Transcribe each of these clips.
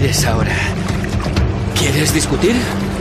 quieres ahora? ¿Quieres discutir?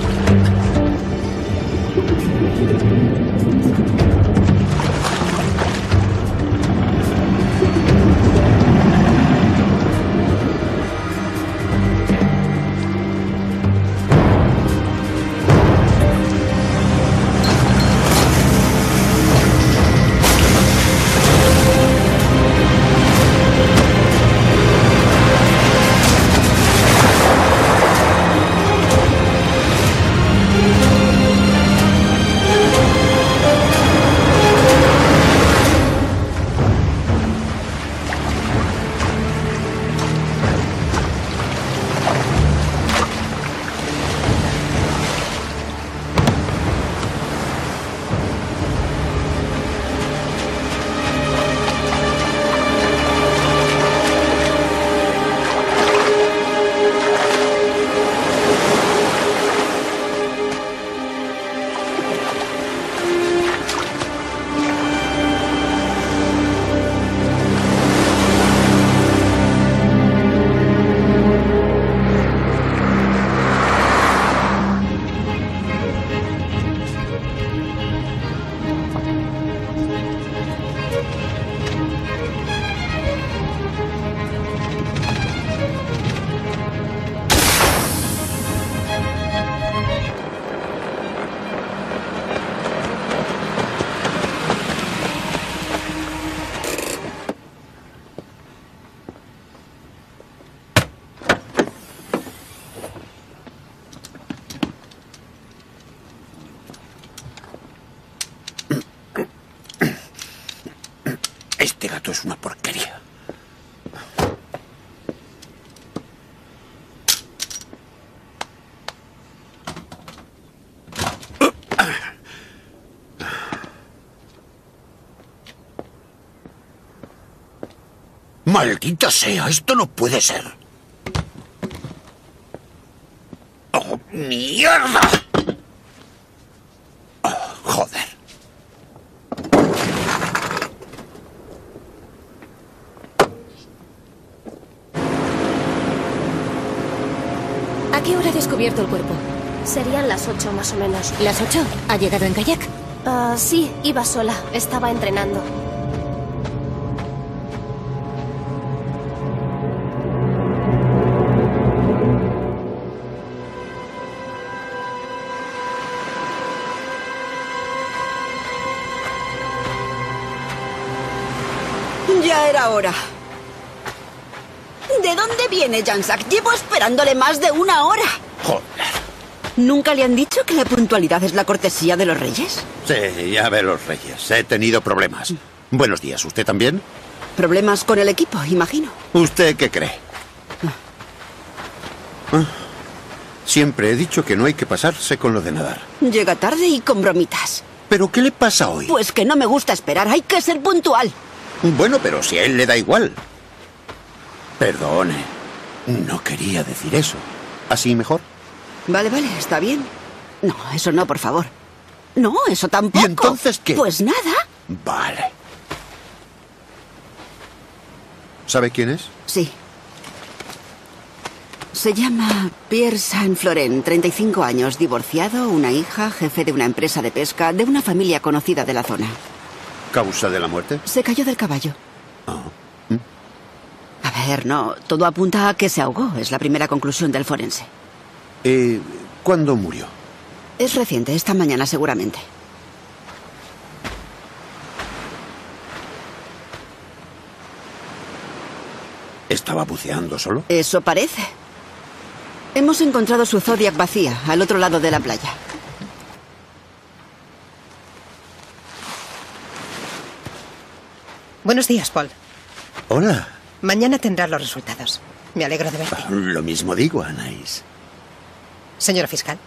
Este gato es una porquería. ¡Maldita sea! ¡Esto no puede ser! ¡Oh, mierda! Oh, joder. ¿A qué hora ha descubierto el cuerpo? Serían las 8 más o menos. ¿Las 8? ¿Ha llegado en kayak? Sí, iba sola. Estaba entrenando. Ya era hora. ¿De dónde viene Jansak? Llevo esperándole más de una hora. Joder. ¿Nunca le han dicho que la puntualidad es la cortesía de los reyes? Sí, ya ve los reyes. He tenido problemas. Buenos días. ¿Usted también? Problemas con el equipo, imagino. ¿Usted qué cree? Siempre he dicho que no hay que pasarse con lo de nadar. Llega tarde y con bromitas. ¿Pero qué le pasa hoy? Pues que no me gusta esperar, hay que ser puntual. Bueno, pero si a él le da igual. Perdone, no quería decir eso. ¿Así mejor? Vale, está bien. No, eso no, por favor. No, eso tampoco. ¿Y entonces qué? Pues nada. Vale. ¿Sabe quién es? Sí. Se llama Pierre Saint-Florent, 35 años, divorciado, una hija, jefe de una empresa de pesca, de una familia conocida de la zona. ¿Causa de la muerte? Se cayó del caballo. Oh. A ver, no, todo apunta a que se ahogó. Es la primera conclusión del forense. ¿Cuándo murió? Es reciente, esta mañana seguramente. ¿Estaba buceando solo? Eso parece. Hemos encontrado su Zodiac vacía, al otro lado de la playa. Buenos días, Paul. Hola. Mañana tendrás los resultados. Me alegro de verte. Lo mismo digo, Anaís. Señora fiscal.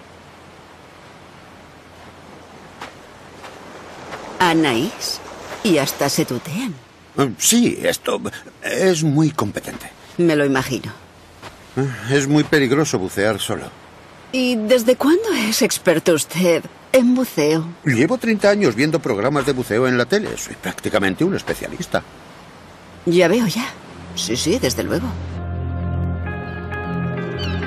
Anaís. Y hasta se tutean. Sí, esto es muy competente. Me lo imagino. Es muy peligroso bucear solo. ¿Y desde cuándo es experto usted en buceo? Llevo 30 años viendo programas de buceo en la tele. Soy prácticamente un especialista. Ya veo, ya. Sí, desde luego.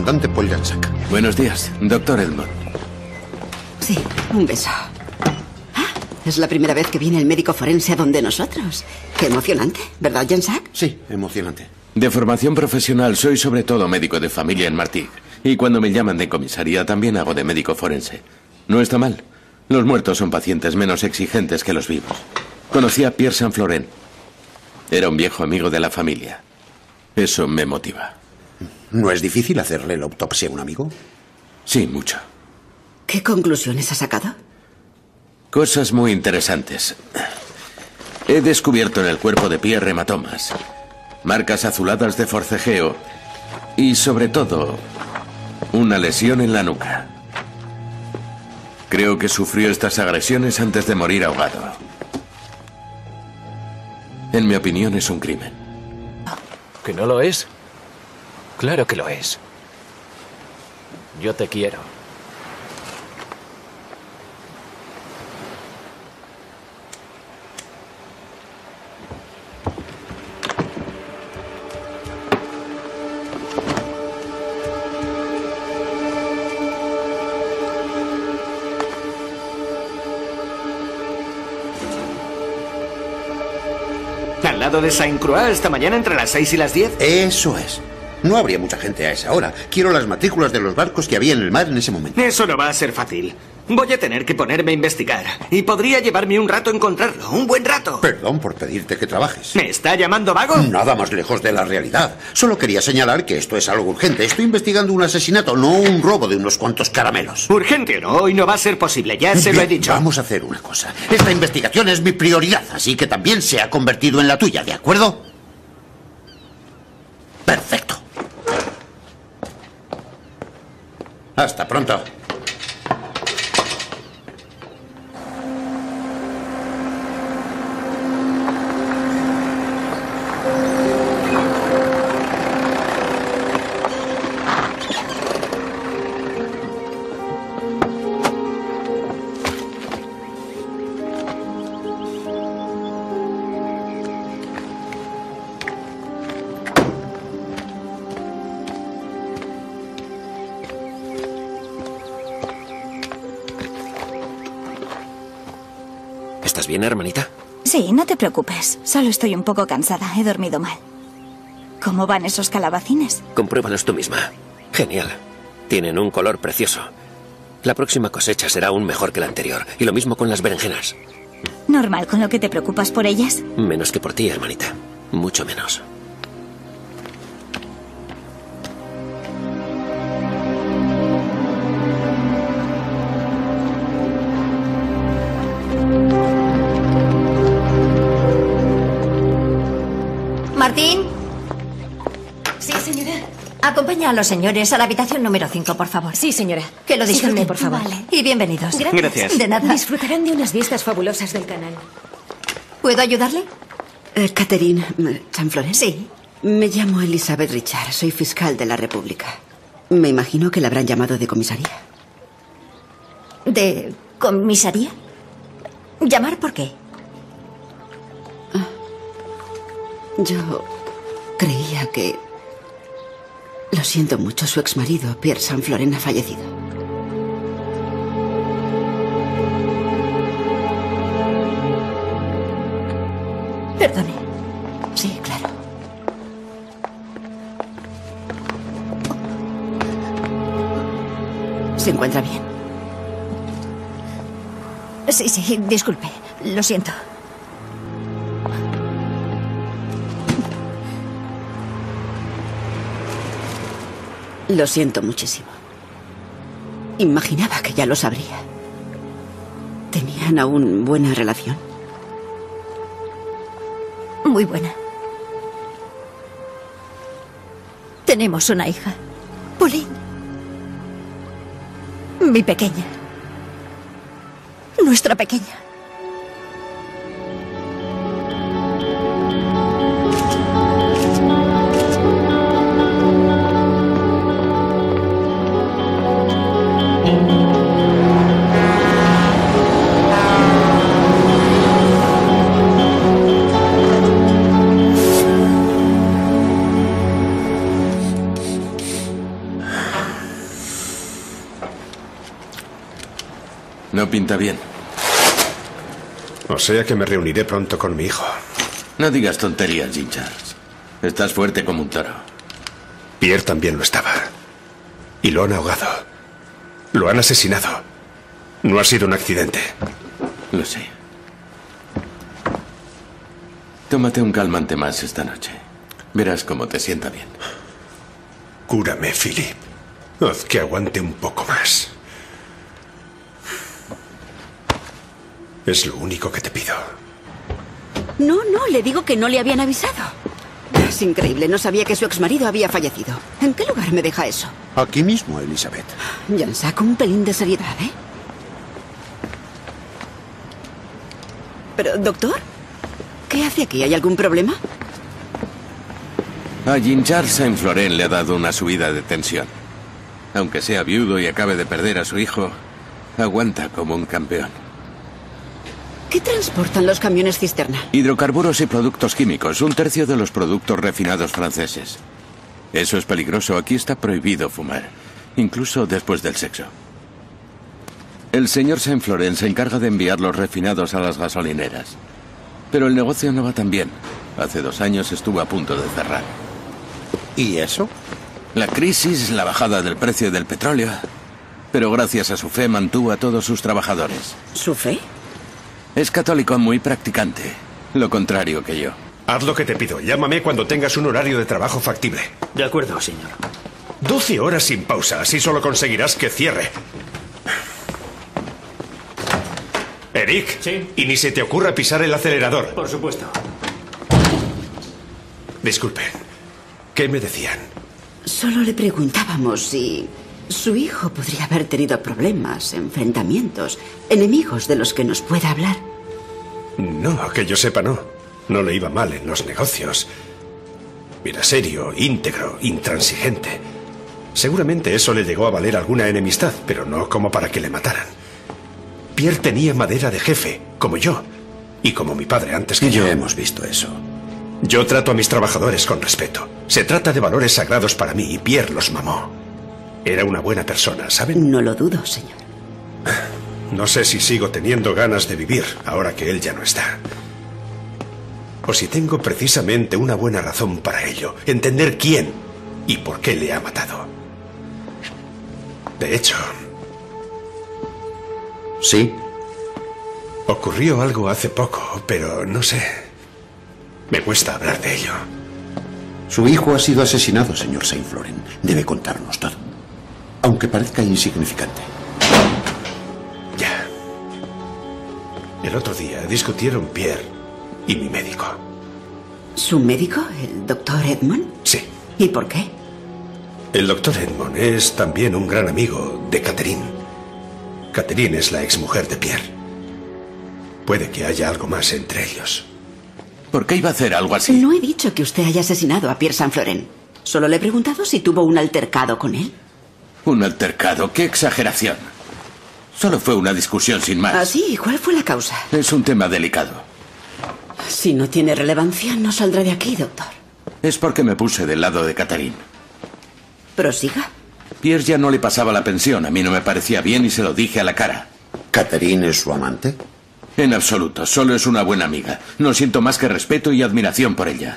comandante Paul Jansak. Buenos días, doctor Edmond. Sí, un beso. Ah, es la primera vez que viene el médico forense a donde nosotros. Qué emocionante, ¿verdad, Jansak? Sí, emocionante. De formación profesional soy sobre todo médico de familia en Martigues. Y cuando me llaman de comisaría también hago de médico forense. No está mal. Los muertos son pacientes menos exigentes que los vivos. Conocí a Pierre Saint Florent. Era un viejo amigo de la familia. Eso me motiva. ¿No es difícil hacerle la autopsia a un amigo? Sí, mucho. ¿Qué conclusiones ha sacado? Cosas muy interesantes. He descubierto en el cuerpo de Pierre hematomas, marcas azuladas de forcejeo y, sobre todo, una lesión en la nuca. Creo que sufrió estas agresiones antes de morir ahogado. En mi opinión, es un crimen. ¿Que no lo es? Claro que lo es. Yo te quiero. Al lado de Saint-Croix esta mañana entre las 6 y las 10. Eso es. No habría mucha gente a esa hora. Quiero las matrículas de los barcos que había en el mar en ese momento. Eso no va a ser fácil. Voy a tener que ponerme a investigar. Y podría llevarme un rato encontrarlo. Un buen rato. Perdón por pedirte que trabajes. ¿Me está llamando vago? Nada más lejos de la realidad. Solo quería señalar que esto es algo urgente. Estoy investigando un asesinato, no un robo de unos cuantos caramelos. Urgente o no, hoy no va a ser posible. Ya se lo he dicho. Vamos a hacer una cosa. Esta investigación es mi prioridad, así que también se ha convertido en la tuya, ¿de acuerdo? Perfecto. Hasta pronto. ¿Estás bien, hermanita? Sí, no te preocupes. Solo estoy un poco cansada. He dormido mal. ¿Cómo van esos calabacines? Compruébalos tú misma. Genial. Tienen un color precioso. La próxima cosecha será aún mejor que la anterior. Y lo mismo con las berenjenas. ¿Normal con lo que te preocupas por ellas? Menos que por ti, hermanita. Mucho menos. Martín, Sí, señora. acompaña a los señores a la habitación número 5, por favor. Sí, señora. Que lo disfruten, Síganme, por favor. Vale. Y bienvenidos. Gracias. De nada. Disfrutarán de unas vistas fabulosas del canal. ¿Puedo ayudarle? Catherine Saint Florent. Sí. Me llamo Elizabeth Richard. Soy fiscal de la República. Me imagino que la habrán llamado de comisaría. ¿De comisaría? ¿Llamar por qué? Yo creía que... Lo siento mucho, su exmarido, Pierre Saint Florent, ha fallecido. Perdone. Sí, claro. ¿Se encuentra bien? Sí, sí, disculpe. Lo siento. Lo siento muchísimo. Imaginaba que ya lo sabría. ¿Tenían aún buena relación? Muy buena. Tenemos una hija. Pauline. Mi pequeña. Nuestra pequeña. pinta bien. O sea que me reuniré pronto con mi hijo. No digas tonterías, Jim Charles. Estás fuerte como un toro. Pierre también lo estaba. Y lo han ahogado. Lo han asesinado. No ha sido un accidente. Lo sé. Tómate un calmante más esta noche. Verás cómo te sienta bien. Cúrame, Philip. Haz que aguante un poco más. Es lo único que te pido. No, le digo que no le habían avisado. Es increíble, no sabía que su exmarido había fallecido. ¿En qué lugar me deja eso? Aquí mismo, Elizabeth. Jan, saca un pelín de seriedad, ¿eh? Pero, doctor, ¿qué hace aquí? ¿Hay algún problema? A Jim Charles Saint-Florent le ha dado una subida de tensión. Aunque sea viudo y acabe de perder a su hijo, aguanta como un campeón. ¿Qué transportan los camiones cisterna? Hidrocarburos y productos químicos, 1/3 de los productos refinados franceses. Eso es peligroso. Aquí está prohibido fumar, incluso después del sexo. El señor Saint-Florent se encarga de enviar los refinados a las gasolineras. Pero el negocio no va tan bien. Hace 2 años estuvo a punto de cerrar. ¿Y eso? La crisis, la bajada del precio del petróleo. Pero gracias a su fe mantuvo a todos sus trabajadores. ¿Su fe? Es católico muy practicante. Lo contrario que yo. Haz lo que te pido. Llámame cuando tengas un horario de trabajo factible. De acuerdo, señor. 12 horas sin pausa. Así solo conseguirás que cierre. Eric. Sí. Y ni se te ocurra pisar el acelerador. Por supuesto. Disculpe. ¿Qué me decían? Solo le preguntábamos si su hijo podría haber tenido problemas, enfrentamientos, enemigos de los que nos pueda hablar. No, que yo sepa, no. No le iba mal en los negocios. Era serio, íntegro, intransigente. Seguramente eso le llegó a valer alguna enemistad, pero no como para que le mataran. Pierre tenía madera de jefe, como yo, y como mi padre antes que yo. Ya hemos visto eso. Yo trato a mis trabajadores con respeto. Se trata de valores sagrados para mí y Pierre los mamó. Era una buena persona, ¿saben? No lo dudo, señor. No sé si sigo teniendo ganas de vivir ahora que él ya no está. O si tengo precisamente una buena razón para ello. Entender quién y por qué le ha matado. De hecho... ¿Sí? Ocurrió algo hace poco, pero no sé. Me cuesta hablar de ello. Su hijo ha sido asesinado, señor Saint-Florent. Debe contarnos todo. Aunque parezca insignificante. Ya. El otro día discutieron Pierre y mi médico. ¿Su médico, el doctor Edmond? Sí. ¿Y por qué? El doctor Edmond es también un gran amigo de Catherine. Catherine es la exmujer de Pierre. Puede que haya algo más entre ellos. ¿Por qué iba a hacer algo así? No he dicho que usted haya asesinado a Pierre Saint-Florent. Solo le he preguntado si tuvo un altercado con él. ¿Un altercado? ¡Qué exageración! Solo fue una discusión sin más. ¿Ah, sí? ¿Cuál fue la causa? Es un tema delicado. Si no tiene relevancia, no saldrá de aquí, doctor. Es porque me puse del lado de Catherine. Prosiga. Pierre ya no le pasaba la pensión. A mí no me parecía bien y se lo dije a la cara. ¿Catherine es su amante? En absoluto. Solo es una buena amiga. No siento más que respeto y admiración por ella.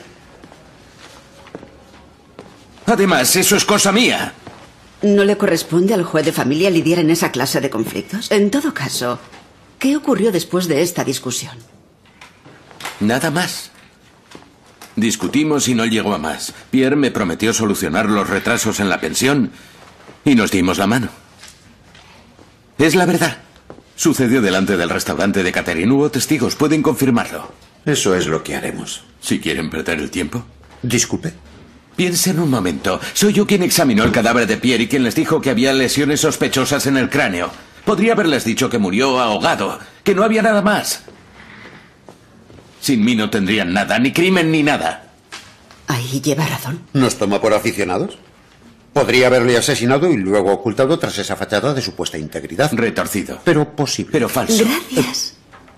Además, eso es cosa mía. ¿No le corresponde al juez de familia lidiar en esa clase de conflictos? En todo caso, ¿qué ocurrió después de esta discusión? Nada más. Discutimos y no llegó a más. Pierre me prometió solucionar los retrasos en la pensión y nos dimos la mano. Es la verdad. Sucedió delante del restaurante de Catherine. Hubo testigos, pueden confirmarlo. Eso es lo que haremos. Si quieren perder el tiempo. Disculpe. Piensen un momento. Soy yo quien examinó el cadáver de Pierre y quien les dijo que había lesiones sospechosas en el cráneo. Podría haberles dicho que murió ahogado, que no había nada más. Sin mí no tendrían nada, ni crimen ni nada. Ahí lleva razón. ¿Nos toma por aficionados? Podría haberle asesinado y luego ocultado tras esa fachada de supuesta integridad. Retorcido. Pero posible. Pero falso. Gracias.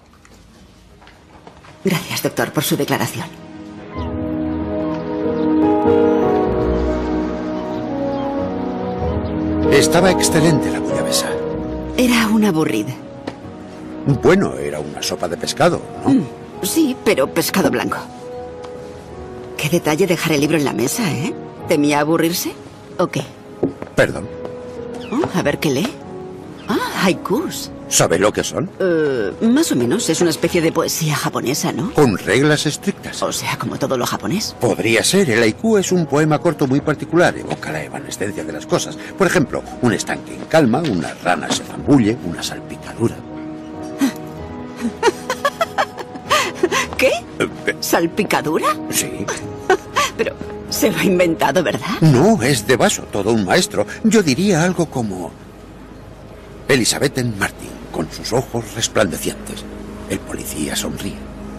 Gracias, doctor, por su declaración. Estaba excelente la bouillabaisse. Era una aburrida. Bueno, era una sopa de pescado, ¿no? Sí, pero pescado blanco. Qué detalle dejar el libro en la mesa, ¿eh? ¿Temía aburrirse? ¿O qué? Perdón. A ver qué lee. Haikus. ¿Sabe lo que son? Más o menos. Es una especie de poesía japonesa, ¿no? Con reglas estrictas. O sea, como todo lo japonés. Podría ser. El haiku es un poema corto muy particular. Evoca la evanescencia de las cosas. Por ejemplo, un estanque en calma, una rana se zambulle, una salpicadura. ¿Qué? ¿Salpicadura? Sí. Pero se lo ha inventado, ¿verdad? No, es de Vaso, todo un maestro. Yo diría algo como... Elizabeth Martin, con sus ojos resplandecientes. El policía sonríe.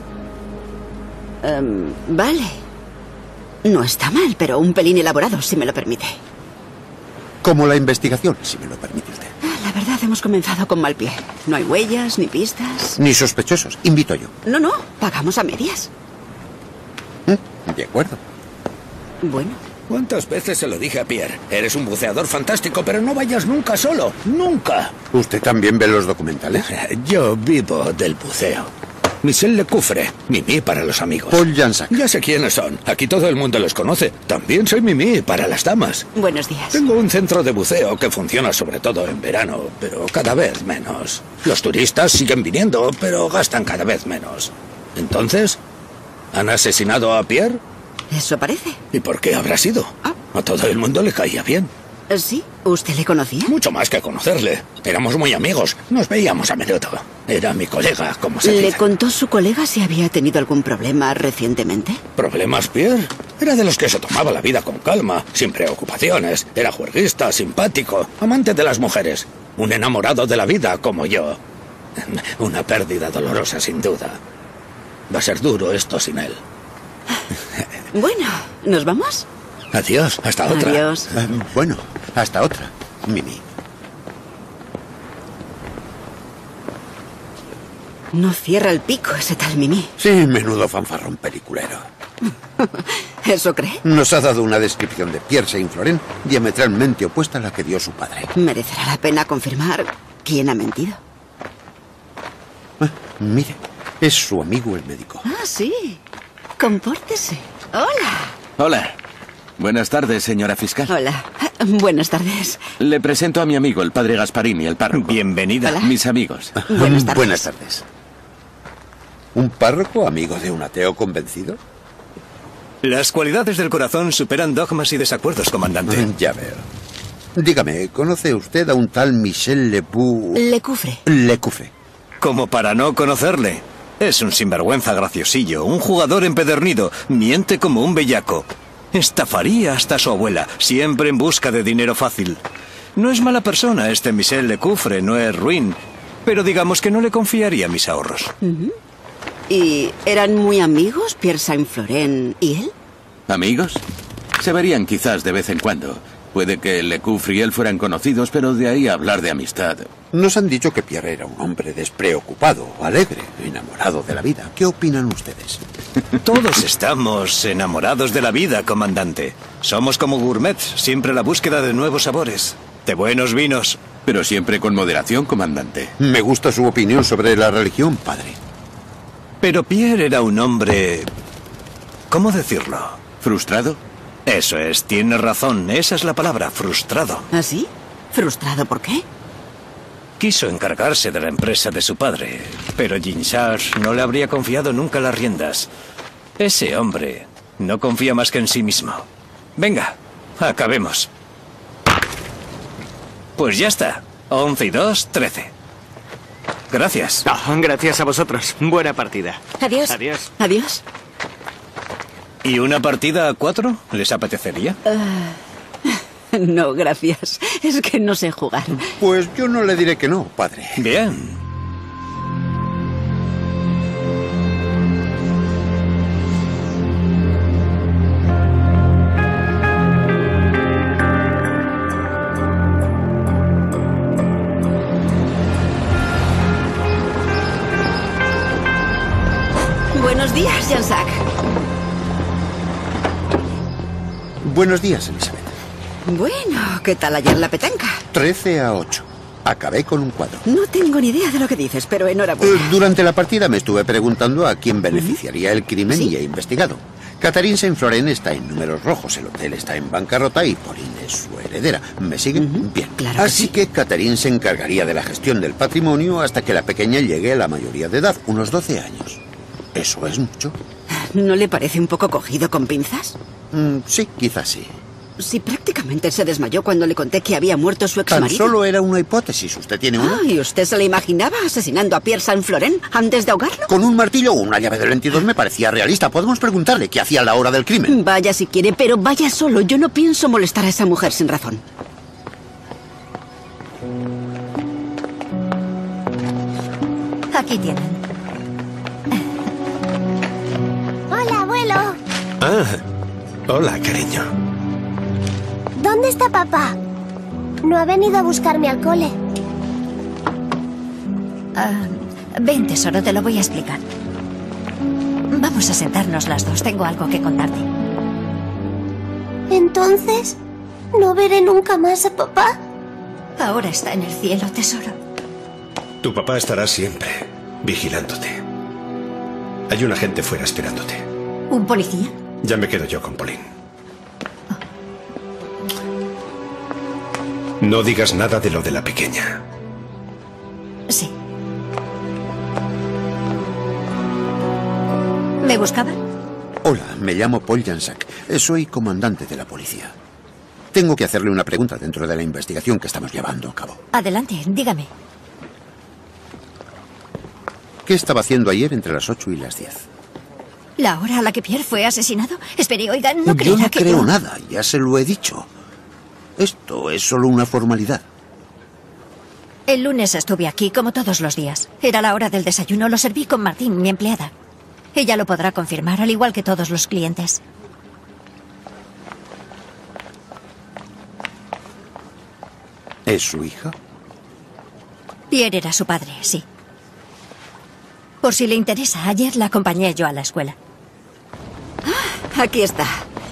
Vale. No está mal, pero un pelín elaborado, si me lo permite. Como la investigación, si me lo permite usted. La verdad, hemos comenzado con mal pie. No hay huellas, ni pistas. Ni sospechosos. Invito yo. No, pagamos a medias. De acuerdo. Bueno. ¿Cuántas veces se lo dije a Pierre? Eres un buceador fantástico, pero no vayas nunca solo. ¡Nunca! ¿Usted también ve los documentales? Yo vivo del buceo. Michel Lecoufre, Mimi para los amigos. Paul Jansac. Ya sé quiénes son. Aquí todo el mundo los conoce. También soy Mimi para las damas. Buenos días. Tengo un centro de buceo que funciona sobre todo en verano, pero cada vez menos. Los turistas siguen viniendo, pero gastan cada vez menos. Entonces, ¿han asesinado a Pierre? Eso parece. ¿Y por qué habrá sido? A todo el mundo le caía bien. ¿Sí? ¿Usted le conocía? Mucho más que conocerle. Éramos muy amigos. Nos veíamos a menudo. Era mi colega, como se dice. ¿Le contó su colega si había tenido algún problema recientemente? ¿Problemas, Pierre? Era de los que se tomaba la vida con calma, sin preocupaciones. Era juerguista, simpático, amante de las mujeres. Un enamorado de la vida, como yo. Una pérdida dolorosa, sin duda. Va a ser duro esto sin él. Bueno, ¿nos vamos? Adiós, hasta otra. Adiós. Bueno, hasta otra, Mimi. No cierra el pico ese tal Mimi. Sí, menudo fanfarrón peliculero. ¿Eso cree? Nos ha dado una descripción de Pierre Saint-Florent diametralmente opuesta a la que dio su padre. Merecerá la pena confirmar quién ha mentido. Mire, es su amigo el médico. Sí. Compórtese. Hola. Hola. Buenas tardes, señora fiscal. Hola. Buenas tardes. Le presento a mi amigo, el padre Gasparini, el párroco. Bienvenida. Hola. Mis amigos. Buenas tardes. Buenas tardes. ¿Un párroco amigo de un ateo convencido? Las cualidades del corazón superan dogmas y desacuerdos, comandante. Ya veo. Dígame, ¿conoce usted a un tal Michel Lecoufre? Lecoufre. Como para no conocerle. Es un sinvergüenza graciosillo, un jugador empedernido, miente como un bellaco. Estafaría hasta a su abuela, siempre en busca de dinero fácil. No es mala persona este Michel Lecoufre, no es ruin, pero digamos que no le confiaría mis ahorros. ¿Y eran muy amigos, Pierre Saint-Florent y él? ¿Amigos? Se verían quizás de vez en cuando. Puede que Lecoufre y él fueran conocidos, pero de ahí a hablar de amistad. Nos han dicho que Pierre era un hombre despreocupado, alegre, enamorado de la vida. ¿Qué opinan ustedes? Todos estamos enamorados de la vida, comandante. Somos como gourmets, siempre a la búsqueda de nuevos sabores, de buenos vinos. Pero siempre con moderación, comandante. Me gusta su opinión sobre la religión, padre. Pero Pierre era un hombre... ¿cómo decirlo? ¿Frustrado? Eso es, tiene razón, esa es la palabra, frustrado. ¿Ah, sí? ¿Frustrado por qué? Quiso encargarse de la empresa de su padre, pero Jean-Charles no le habría confiado nunca las riendas. Ese hombre no confía más que en sí mismo. Venga, acabemos. Pues ya está. 11 y 2, 13. Gracias. Gracias a vosotros. Buena partida. Adiós. Adiós. Adiós. ¿Y una partida a 4? ¿Les apetecería? No, gracias. Es que no sé jugar. Pues yo no le diré que no, padre. Bien. Buenos días, Jansac. Buenos días, Elizabeth. Bueno, ¿qué tal ayer la petanca? 13-8. Acabé con un cuadro. No tengo ni idea de lo que dices, pero enhorabuena. Durante la partida me estuve preguntando a quién beneficiaría el crimen y he investigado. Catherine Saint-Florent está en números rojos, el hotel está en bancarrota y Pauline es su heredera. ¿Me siguen? Bien. Claro Así que Catherine se encargaría de la gestión del patrimonio hasta que la pequeña llegue a la mayoría de edad, unos 12 años. ¿Eso es mucho? ¿No le parece un poco cogido con pinzas? Sí, quizás sí. Si prácticamente se desmayó cuando le conté que había muerto su exmarido. Tan solo era una hipótesis. ¿Usted tiene una? ¿Y usted se la imaginaba asesinando a Pierre Saint-Florent antes de ahogarlo? Con un martillo o una llave del 22 me parecía realista. Podemos preguntarle qué hacía a la hora del crimen. Vaya si quiere, pero vaya solo. Yo no pienso molestar a esa mujer sin razón. Aquí tienen. Hola, abuelo. Ah, hola, cariño. ¿Dónde está papá? No ha venido a buscarme al cole. Ven, tesoro, te lo voy a explicar. Vamos a sentarnos las dos. Tengo algo que contarte. Entonces, ¿no veré nunca más a papá? Ahora está en el cielo, tesoro. Tu papá estará siempre vigilándote. Hay un agente fuera esperándote. ¿Un policía? Ya me quedo yo con Pauline. No digas nada de lo de la pequeña. Sí. ¿Me buscaba? Hola, me llamo Paul Jansac. Soy comandante de la policía. Tengo que hacerle una pregunta dentro de la investigación que estamos llevando a cabo. Adelante, dígame. ¿Qué estaba haciendo ayer entre las 8 y las 10? ¿La hora a la que Pierre fue asesinado? Espere, oiga, no Yo no que creo nada, ya se lo he dicho. Esto es solo una formalidad. El lunes estuve aquí, como todos los días. Era la hora del desayuno, lo serví con Martín, mi empleada. Ella lo podrá confirmar, al igual que todos los clientes. ¿Es su hija? Pierre era su padre, sí. Por si le interesa, ayer la acompañé yo a la escuela. Aquí está.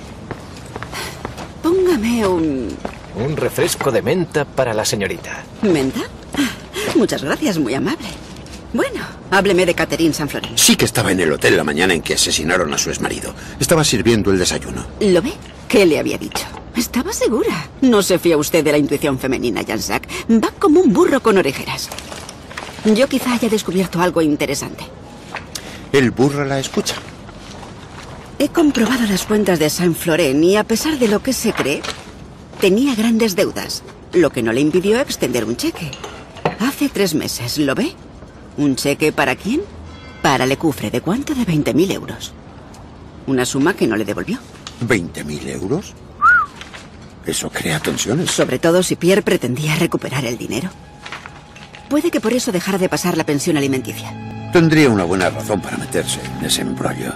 Póngame un refresco de menta para la señorita. ¿Menta? Muchas gracias, muy amable. Bueno, hábleme de Catherine Saint-Florent. Sí que estaba en el hotel la mañana en que asesinaron a su exmarido. Estaba sirviendo el desayuno. ¿Lo ve? ¿Qué le había dicho? Estaba segura. No se fía usted de la intuición femenina, Jansac. Va como un burro con orejeras. Yo quizá haya descubierto algo interesante. El burro la escucha. He comprobado las cuentas de Saint-Florent y a pesar de lo que se cree, tenía grandes deudas, lo que no le impidió extender un cheque. Hace 3 meses, ¿lo ve? ¿Un cheque para quién? Para Lecufre. ¿De cuánto? De 20.000 euros. Una suma que no le devolvió. ¿20.000 euros? Eso crea tensiones. Sobre todo si Pierre pretendía recuperar el dinero. Puede que por eso dejara de pasar la pensión alimenticia. Tendría una buena razón para meterse en ese embrollo.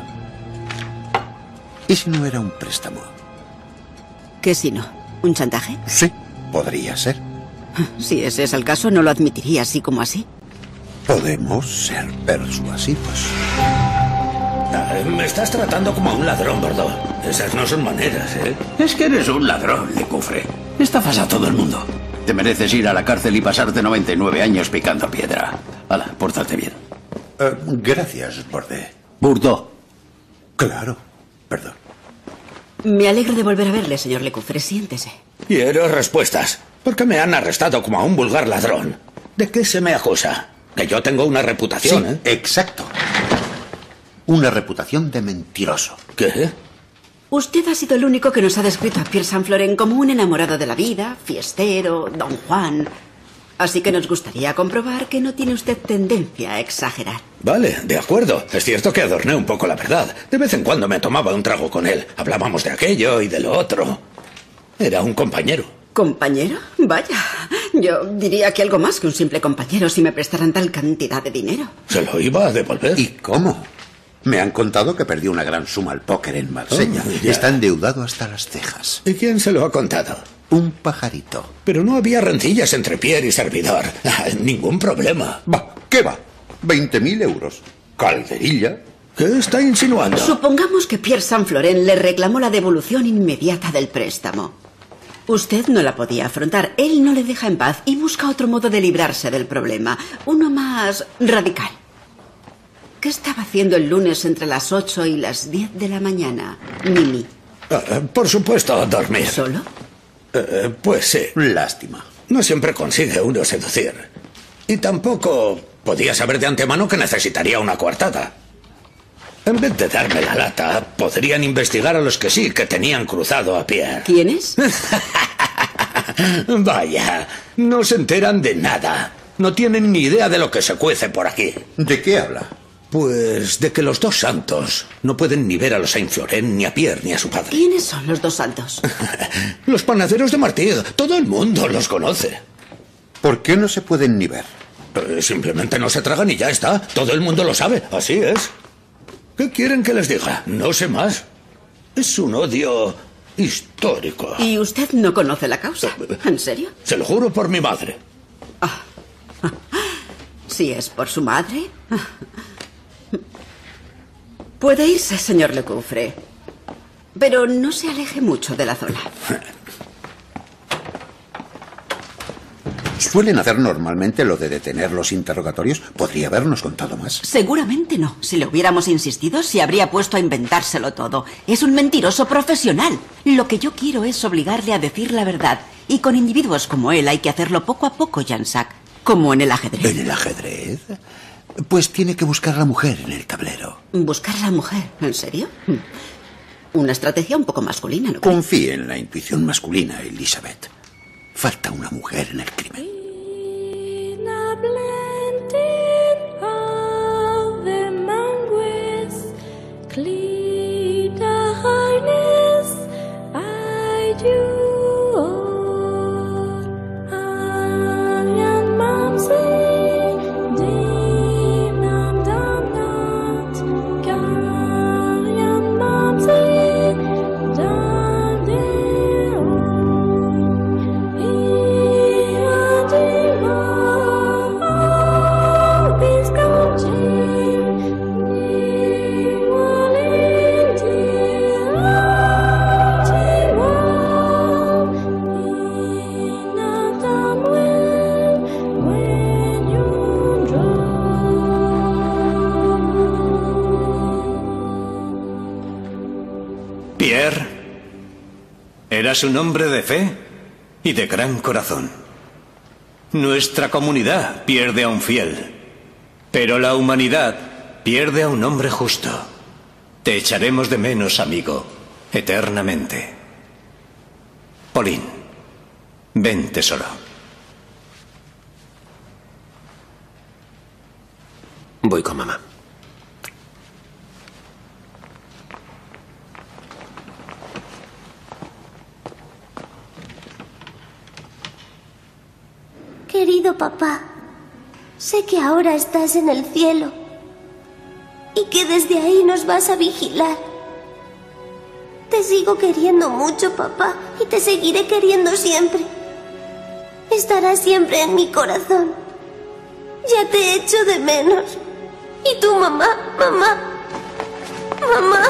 ¿Y si no era un préstamo? ¿Qué si no? ¿Un chantaje? Sí, podría ser. Si ese es el caso, no lo admitiría así como así. Podemos ser persuasivos. Me estás tratando como a un ladrón, Bordeaux. Esas no son maneras, ¿eh? Es que eres un ladrón, Lecufre. Estafas a todo el mundo. Te mereces ir a la cárcel y pasarte 99 años picando piedra. Hala, pórtate bien. Gracias, Bordeaux. Claro, perdón. Me alegro de volver a verle, señor Lecufre. Siéntese. Quiero respuestas. ¿Por qué me han arrestado como a un vulgar ladrón? ¿De qué se me acusa? Que yo tengo una reputación, Sí, exacto. Una reputación de mentiroso. ¿Qué? Usted ha sido el único que nos ha descrito a Pierre Saint-Florent como un enamorado de la vida, fiestero, don Juan. Así que nos gustaría comprobar que no tiene usted tendencia a exagerar. Vale, de acuerdo. Es cierto que adorné un poco la verdad. De vez en cuando me tomaba un trago con él. Hablábamos de aquello y de lo otro. Era un compañero. ¿Compañero? Vaya, yo diría que algo más que un simple compañero si me prestaran tal cantidad de dinero. Se lo iba a devolver. ¿Y cómo? Me han contado que perdió una gran suma al póker en Marsella. Está endeudado hasta las cejas. ¿Y quién se lo ha contado? Un pajarito. Pero no había rencillas entre Pierre y servidor. Ningún problema. Va, ¿qué va? 20.000 euros. ¿Calderilla? ¿Qué está insinuando? Supongamos que Pierre Saint-Florent le reclamó la devolución inmediata del préstamo. Usted no la podía afrontar. Él no le deja en paz y busca otro modo de librarse del problema. Uno más radical. ¿Qué estaba haciendo el lunes entre las 8 y las 10 de la mañana, Mimi? Por supuesto, dormir. ¿Solo? Pues sí. Lástima. No siempre consigue uno seducir. Y tampoco podía saber de antemano que necesitaría una coartada. En vez de darme la lata, podrían investigar a los que sí que tenían cruzado a Pierre. ¿Quiénes? Vaya, no se enteran de nada. No tienen ni idea de lo que se cuece por aquí. ¿De qué habla? Pues de que los dos santos no pueden ni ver a los Saint-Florent, ni a Pierre, ni a su padre. ¿Quiénes son los dos santos? Los panaderos de Martigues. Todo el mundo los conoce. ¿Por qué no se pueden ni ver? Simplemente no se tragan y ya está. Todo el mundo lo sabe. Así es. ¿Qué quieren que les diga? No sé más. Es un odio histórico. ¿Y usted no conoce la causa? ¿En serio? Se lo juro por mi madre. Si es por su madre. Puede irse, señor Lecoufre. Pero no se aleje mucho de la zona. ¿Suelen hacer normalmente lo de detener los interrogatorios? Podría habernos contado más. Seguramente no. Si le hubiéramos insistido, se habría puesto a inventárselo todo. Es un mentiroso profesional. Lo que yo quiero es obligarle a decir la verdad. Y con individuos como él hay que hacerlo poco a poco, Jansac. Como en el ajedrez. ¿En el ajedrez? Pues tiene que buscar a la mujer en el tablero. ¿Buscar a la mujer? ¿En serio? Una estrategia un poco masculina, ¿no cree? Confíe en la intuición masculina, Elizabeth. Falta una mujer en el crimen. Pierre, eras un hombre de fe y de gran corazón. Nuestra comunidad pierde a un fiel, pero la humanidad pierde a un hombre justo. Te echaremos de menos, amigo, eternamente. Pauline, ven, tesoro. Voy con mamá. Querido papá, sé que ahora estás en el cielo y que desde ahí nos vas a vigilar. Te sigo queriendo mucho, papá, y te seguiré queriendo siempre. Estarás siempre en mi corazón. Ya te echo de menos. ¿Y tú, mamá? Mamá. Mamá.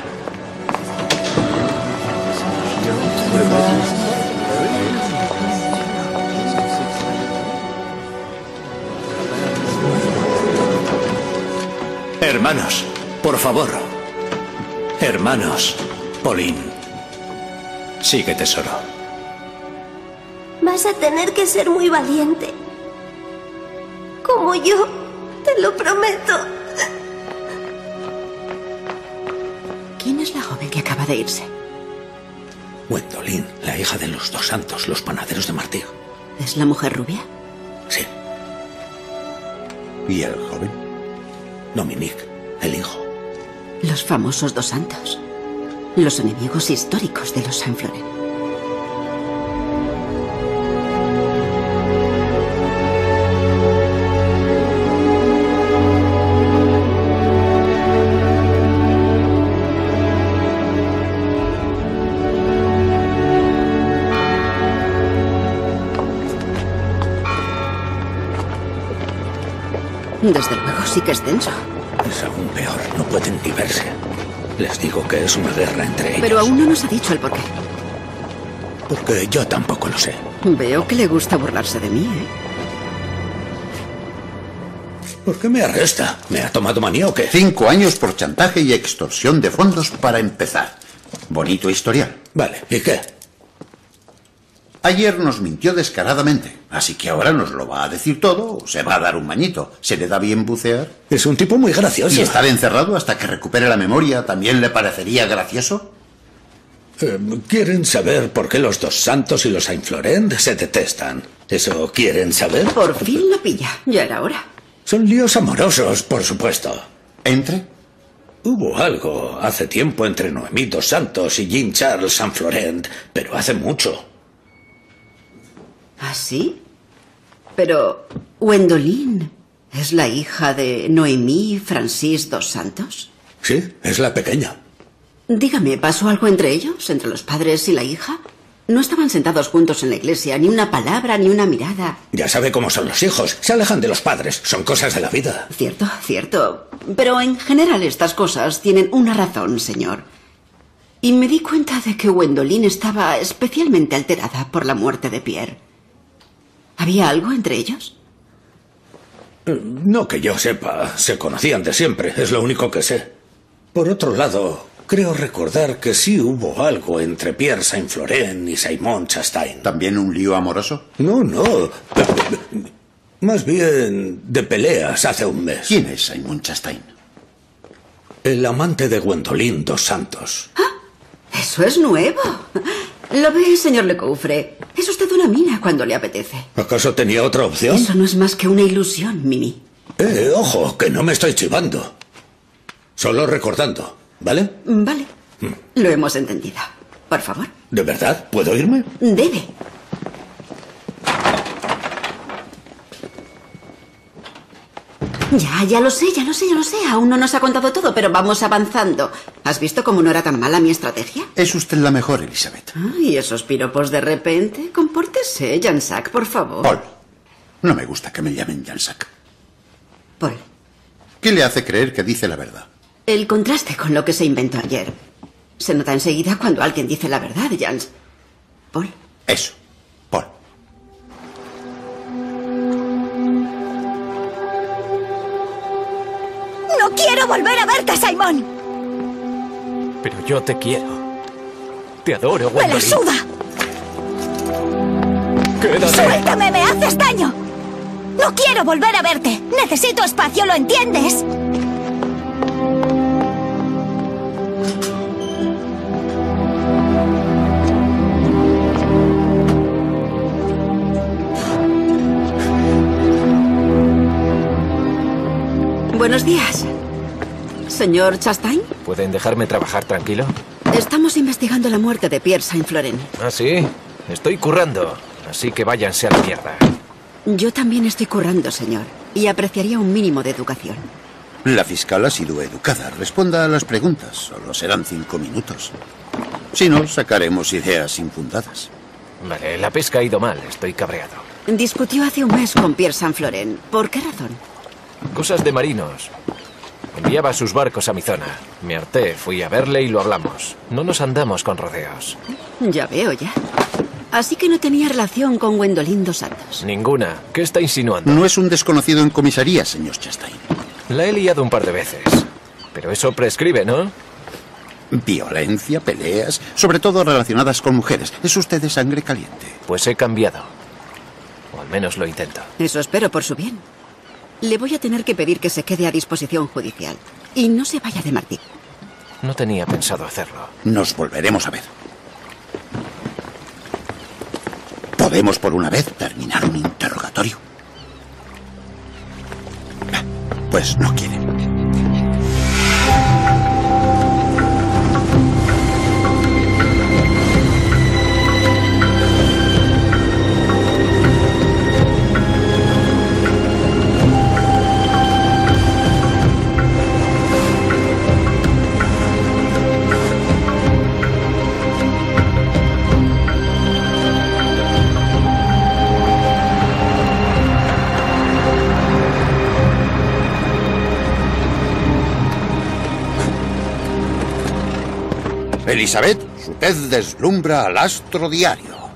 Hermanos, por favor. Hermanos, Pauline. Sigue, tesoro. Vas a tener que ser muy valiente. Como yo, te lo prometo. ¿Quién es la joven que acaba de irse? Gwendoline, la hija de los dos santos, los panaderos de Martigues. ¿Es la mujer rubia? Sí. ¿Y el joven? Dominique, el hijo. Los famosos dos santos. Los enemigos históricos de los Saint-Florent. Desde luego sí que es denso. Es aún peor, no pueden ni verse. Les digo que es una guerra entre ellos. Pero aún no nos ha dicho el porqué. Porque yo tampoco lo sé. Veo que le gusta burlarse de mí, ¿eh? ¿Por qué me arresta? ¿Me ha tomado manía o qué? 5 años por chantaje y extorsión de fondos para empezar. Bonito historial. Vale, ¿y qué? Ayer nos mintió descaradamente, así que ahora nos lo va a decir todo o se va a dar un bañito. ¿Se le da bien bucear? Es un tipo muy gracioso. ¿Y estar encerrado hasta que recupere la memoria también le parecería gracioso? ¿Quieren saber por qué los dos santos y los Saint Florent se detestan? ¿Eso quieren saber? Por fin lo pilla. Ya era hora. Son líos amorosos, por supuesto. ¿Entre? Hubo algo hace tiempo entre Noemí dos Santos y Jean Charles Saint Florent, pero hace mucho. ¿Ah, sí? Pero Gwendoline es la hija de Noemí Francis dos Santos. Sí, es la pequeña. Dígame, ¿pasó algo entre ellos, entre los padres y la hija? No estaban sentados juntos en la iglesia, ni una palabra, ni una mirada. Ya sabe cómo son los hijos, se alejan de los padres, son cosas de la vida. Cierto, cierto. Pero en general estas cosas tienen una razón, señor. Y me di cuenta de que Gwendoline estaba especialmente alterada por la muerte de Pierre. ¿Había algo entre ellos? No que yo sepa, se conocían de siempre, es lo único que sé. Por otro lado, creo recordar que sí hubo algo entre Pierre Saint Florent y Simon Chastain. ¿También un lío amoroso? No. Más bien de peleas hace un mes. ¿Quién es Simon Chastain? El amante de Gwendoline dos Santos. ¡Ah! ¡Eso es nuevo! Lo ve, señor Lecoufre. Es usted una mina cuando le apetece. ¿Acaso tenía otra opción? Eso no es más que una ilusión, Mimi. Ojo, que no me estoy chivando. Solo recordando, ¿vale? Vale. Lo hemos entendido. Por favor. ¿De verdad? ¿Puedo irme? Debe. Ya lo sé. Aún no nos ha contado todo, pero vamos avanzando. ¿Has visto cómo no era tan mala mi estrategia? Es usted la mejor, Elizabeth. ¿Y esos piropos de repente? Compórtese, Jansac, por favor. Paul, no me gusta que me llamen Jansac. Paul. ¿Qué le hace creer que dice la verdad? El contraste con lo que se inventó ayer. Se nota enseguida cuando alguien dice la verdad, Jans. Paul. Eso, Paul. ¡No quiero volver a verte, Simon! Pero yo te quiero. Te adoro, ¡Me la Gwendoline. suda! ¡Quédate! ¡Suéltame, me haces daño! ¡No quiero volver a verte! ¡Necesito espacio, ¿lo entiendes? Buenos días. ¿Señor Chastain? ¿Pueden dejarme trabajar tranquilo? Estamos investigando la muerte de Pierre Saint Florent. ¿Ah, sí? Estoy currando, así que váyanse a la mierda. Yo también estoy currando, señor, y apreciaría un mínimo de educación. La fiscal ha sido educada. Responda a las preguntas. Solo serán 5 minutos. Si no, sacaremos ideas infundadas. Vale, la pesca ha ido mal, estoy cabreado. Discutió hace un mes con Pierre Saint Florent. ¿Por qué razón? Cosas de marinos. Enviaba sus barcos a mi zona. Me harté, fui a verle y lo hablamos. No nos andamos con rodeos. Ya veo, ya. Así que no tenía relación con Gwendoline dos Santos. Ninguna. ¿Qué está insinuando? No es un desconocido en comisaría, señor Chastain. La he liado un par de veces. Pero eso prescribe, ¿no? Violencia, peleas, sobre todo relacionadas con mujeres. Es usted de sangre caliente. Pues he cambiado. O al menos lo intento. Eso espero por su bien. Le voy a tener que pedir que se quede a disposición judicial. Y no se vaya de Martí. No tenía pensado hacerlo. Nos volveremos a ver. ¿Podemos por una vez terminar un interrogatorio? Pues no quiere. Elizabeth, su tez deslumbra al astro diario.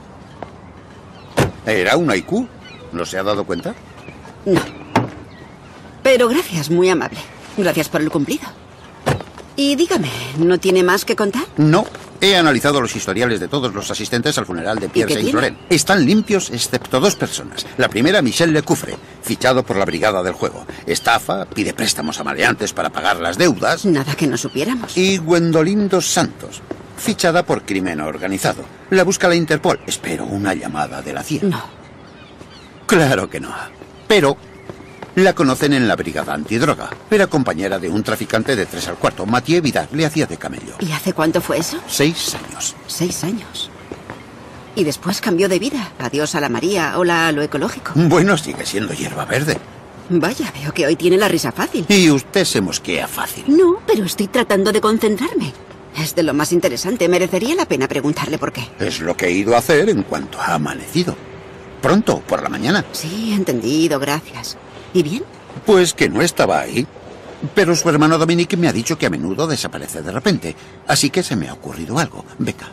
Era un haiku. ¿No se ha dado cuenta? No. Pero gracias, muy amable. Gracias por el cumplido. Y dígame, ¿no tiene más que contar? No. He analizado los historiales de todos los asistentes al funeral de Pierre Saint-Florent. Están limpios excepto 2 personas. La primera, Michel Lecoufre, fichado por la brigada del juego. Estafa, pide préstamos a maleantes para pagar las deudas. Nada que no supiéramos. Y Gwendolyn dos Santos, fichada por crimen organizado. La busca la Interpol. Espero una llamada de la CIA. No. Claro que no. Pero la conocen en la brigada antidroga. Era compañera de un traficante de 3 al cuarto. Mathieu Vidal le hacía de camello. ¿Y hace cuánto fue eso? 6 años. 6 años. Y después cambió de vida. Adiós a la María, hola a lo ecológico. Bueno, sigue siendo hierba verde. Vaya, veo que hoy tiene la risa fácil. Y usted se mosquea fácil. No, pero estoy tratando de concentrarme. Es de lo más interesante. Merecería la pena preguntarle por qué. Es lo que he ido a hacer en cuanto ha amanecido. Pronto, por la mañana. Sí, entendido, gracias. ¿Y bien? Pues que no estaba ahí. Pero su hermano Dominique me ha dicho que a menudo desaparece de repente. Así que se me ha ocurrido algo. Venga.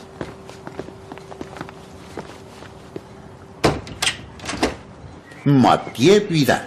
Mathieu Vidal.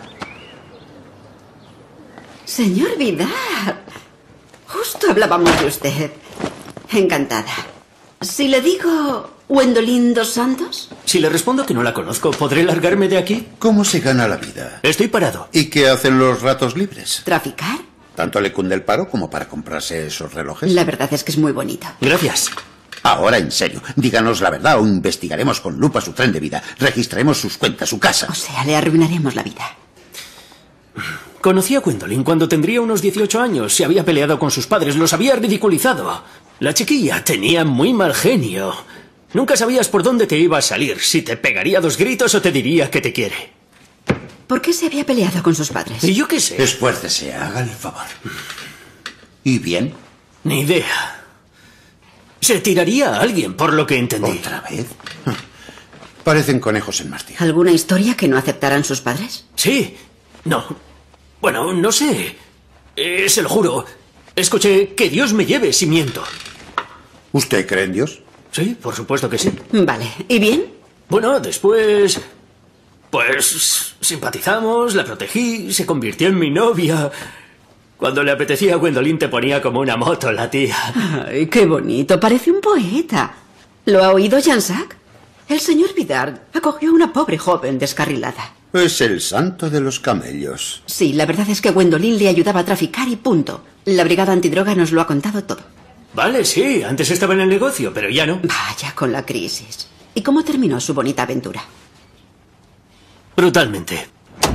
Señor Vidal. Justo hablábamos de usted. Encantada. Si le digo Gwendolyn dos Santos. Si le respondo que no la conozco, ¿podré largarme de aquí? ¿Cómo se gana la vida? Estoy parado. ¿Y qué hacen los ratos libres? ¿Traficar? ¿Tanto le cunde el paro como para comprarse esos relojes? La verdad es que es muy bonito. Gracias. Ahora, en serio, díganos la verdad o investigaremos con lupa su tren de vida. Registraremos sus cuentas, su casa. O sea, le arruinaremos la vida. Conocí a Gwendolyn cuando tendría unos 18 años. Se había peleado con sus padres, los había ridiculizado. La chiquilla tenía muy mal genio. Nunca sabías por dónde te iba a salir, si te pegaría 2 gritos o te diría que te quiere. ¿Por qué se había peleado con sus padres? Y yo qué sé. Esfuércese, haga el favor. ¿Y bien? Ni idea. Se tiraría a alguien, por lo que entendí. ¿Otra vez? Parecen conejos en mástil. ¿Alguna historia que no aceptaran sus padres? Sí. No. Bueno, no sé. Se lo juro. Escuché que Dios me lleve si miento. ¿Usted cree en Dios? Sí, por supuesto que sí. Vale. ¿Y bien? Bueno, después... Pues simpatizamos, la protegí, se convirtió en mi novia. Cuando le apetecía a Gwendolyn te ponía como una moto la tía. Ay, qué bonito, parece un poeta. ¿Lo ha oído Jean-Jacques? El señor Vidal acogió a una pobre joven descarrilada. Es el santo de los camellos. Sí, la verdad es que Gwendolyn le ayudaba a traficar y punto. La brigada antidroga nos lo ha contado todo. Vale, sí, antes estaba en el negocio, pero ya no. Vaya con la crisis. ¿Y cómo terminó su bonita aventura? Brutalmente.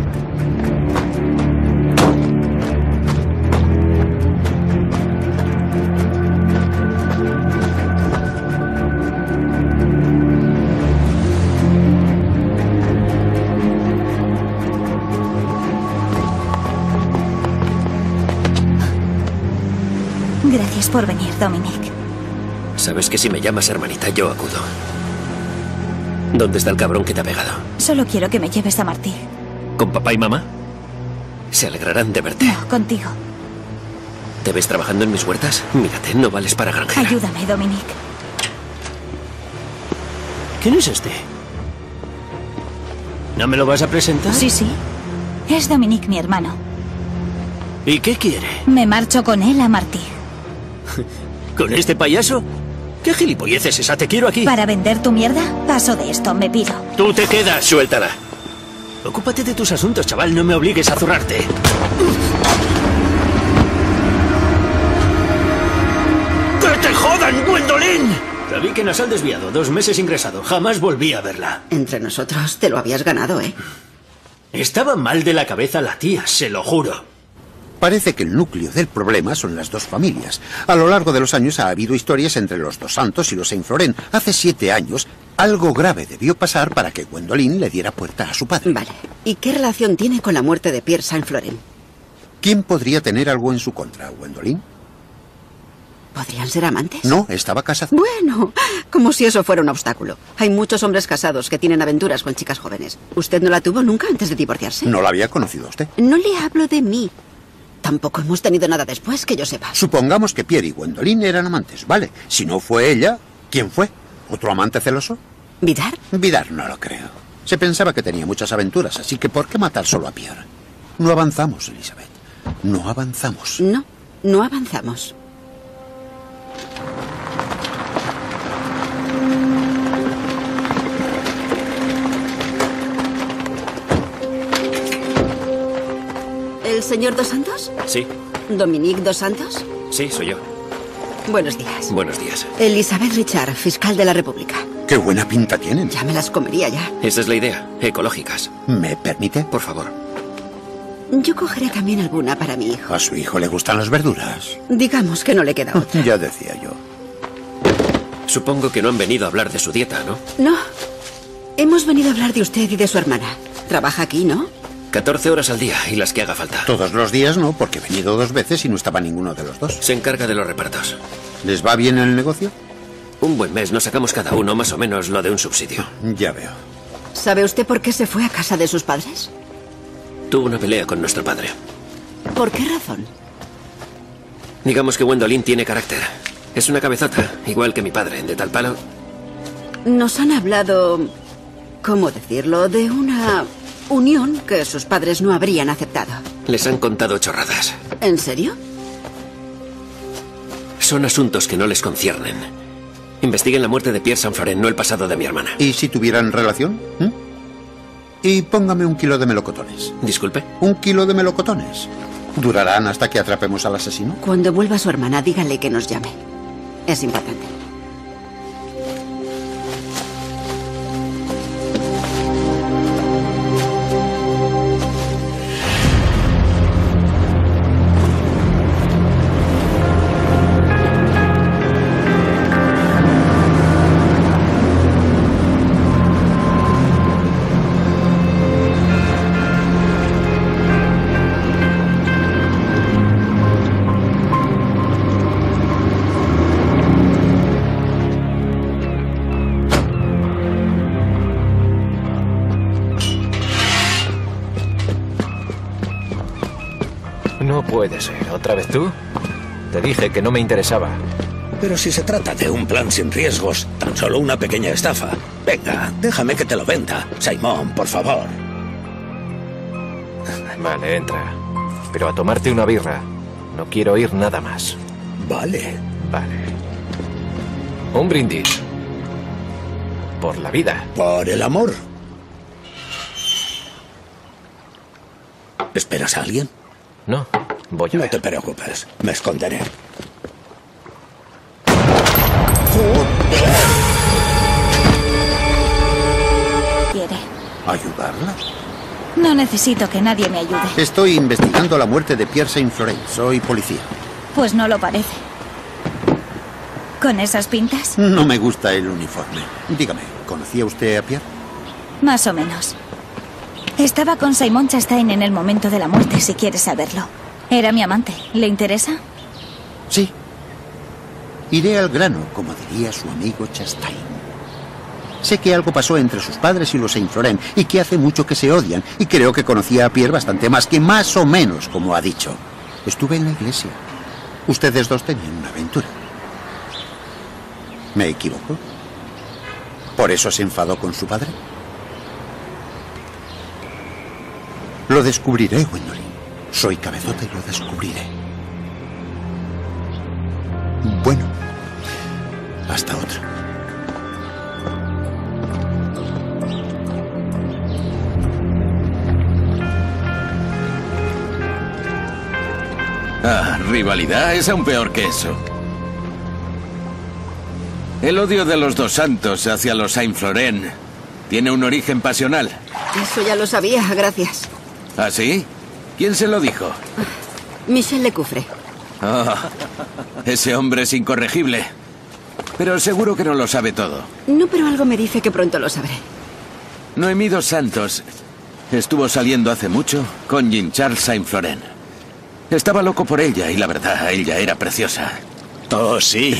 Gracias por venir, Dominique. Sabes que si me llamas hermanita, yo acudo. ¿Dónde está el cabrón que te ha pegado? Solo quiero que me lleves a Martí. ¿Con papá y mamá? Se alegrarán de verte. No, contigo. ¿Te ves trabajando en mis huertas? Mírate, no vales para granjera. Ayúdame, Dominique. ¿Quién es este? ¿No me lo vas a presentar? Sí, sí. Es Dominique, mi hermano. ¿Y qué quiere? Me marcho con él a Martí. ¿Con este payaso? ¿Qué gilipollez es esa? Te quiero aquí. ¿Para vender tu mierda? Paso de esto, me pido. Tú te quedas. Suéltala. Ocúpate de tus asuntos, chaval. No me obligues a zurrarte. ¡Que te jodan, Gwendolyn! Sabí que nos han desviado. 2 meses ingresado. Jamás volví a verla. Entre nosotros te lo habías ganado, ¿eh? Estaba mal de la cabeza la tía, se lo juro. Parece que el núcleo del problema son las 2 familias. A lo largo de los años ha habido historias entre los dos Santos y los Saint-Florent. Hace 7 años, algo grave debió pasar para que Gwendolyn le diera puerta a su padre. Vale. ¿Y qué relación tiene con la muerte de Pierre Saint-Florent? ¿Quién podría tener algo en su contra, Gwendolyn? ¿Podrían ser amantes? No, estaba casado. Bueno, como si eso fuera un obstáculo. Hay muchos hombres casados que tienen aventuras con chicas jóvenes. ¿Usted no la tuvo nunca antes de divorciarse? No la había conocido a usted. No le hablo de mí. Tampoco hemos tenido nada después, que yo sepa. Supongamos que Pierre y Gwendolyn eran amantes, ¿vale? Si no fue ella, ¿quién fue? ¿Otro amante celoso? ¿Vidar? Vidar no lo creo. Se pensaba que tenía muchas aventuras, así que ¿por qué matar solo a Pierre? No avanzamos, Elizabeth. No avanzamos. No, no avanzamos. ¿El señor Dos Santos? Sí, ¿Dominique Dos Santos? sí, soy yo. Buenos días. Buenos días. Elizabeth Richard, fiscal de la República. ¡Qué buena pinta tienen! Ya me las comería ya. Esa es la idea. Ecológicas. ¿Me permite? Por favor. Yo cogeré también alguna para mi hijo. A su hijo le gustan las verduras. Digamos que no le queda otra. Ya decía yo. Supongo que no han venido a hablar de su dieta, ¿no? No. Hemos venido a hablar de usted y de su hermana. Trabaja aquí, ¿no? 14 horas al día y las que haga falta. Todos los días no, porque he venido 2 veces y no estaba ninguno de los dos. Se encarga de los repartos. ¿Les va bien el negocio? Un buen mes nos sacamos cada uno más o menos lo de un subsidio. Ya veo. ¿Sabe usted por qué se fue a casa de sus padres? Tuvo una pelea con nuestro padre. ¿Por qué razón? Digamos que Gwendolyn tiene carácter. Es una cabezota, igual que mi padre, de tal palo. Nos han hablado, ¿cómo decirlo?, de una unión que sus padres no habrían aceptado. Les han contado chorradas. ¿En serio? Son asuntos que no les conciernen. Investiguen la muerte de Pierre Saint-Florent, no el pasado de mi hermana. ¿Y si tuvieran relación? Y póngame 1 kilo de melocotones. ¿Disculpe? 1 kilo de melocotones. ¿Durarán hasta que atrapemos al asesino? Cuando vuelva su hermana, dígale que nos llame. Es importante. No puede ser. ¿Otra vez tú? Te dije que no me interesaba. Pero si se trata de un plan sin riesgos, tan solo una pequeña estafa. Venga, déjame que te lo venda. Simón, por favor. Vale, entra. Pero a tomarte una birra. No quiero oír nada más. Vale. Vale. Un brindis. Por la vida. Por el amor. ¿Esperas a alguien? No, voy a ver. No te preocupes, me esconderé. ¿Quiere? ¿Ayudarla? No necesito que nadie me ayude. Estoy investigando la muerte de Pierre Saint-Florent. Soy policía. Pues no lo parece. ¿Con esas pintas? No me gusta el uniforme. Dígame, ¿conocía usted a Pierre? Más o menos. Estaba con Simon Chastain en el momento de la muerte, si quieres saberlo. Era mi amante. ¿Le interesa? Sí. Iré al grano, como diría su amigo Chastain. Sé que algo pasó entre sus padres y los Saint-Florent y que hace mucho que se odian, y creo que conocía a Pierre bastante más que más o menos, como ha dicho. Estuve en la iglesia. Ustedes dos tenían una aventura. ¿Me equivoco? ¿Por eso se enfadó con su padre? Lo descubriré, Gwendolyn. Soy cabezota y lo descubriré. Bueno, hasta otra. Ah, rivalidad es aún peor que eso. El odio de los Dos Santos hacia los Saint-Florent tiene un origen pasional. Eso ya lo sabía, gracias. ¿Ah, sí? ¿Quién se lo dijo? Michel Lecoufre. Oh, ese hombre es incorregible. Pero seguro que no lo sabe todo. No, pero algo me dice que pronto lo sabré. Noemí Dos Santos estuvo saliendo hace mucho con Jean-Charles Saint-Florent. Estaba loco por ella y la verdad, ella era preciosa. Oh, sí.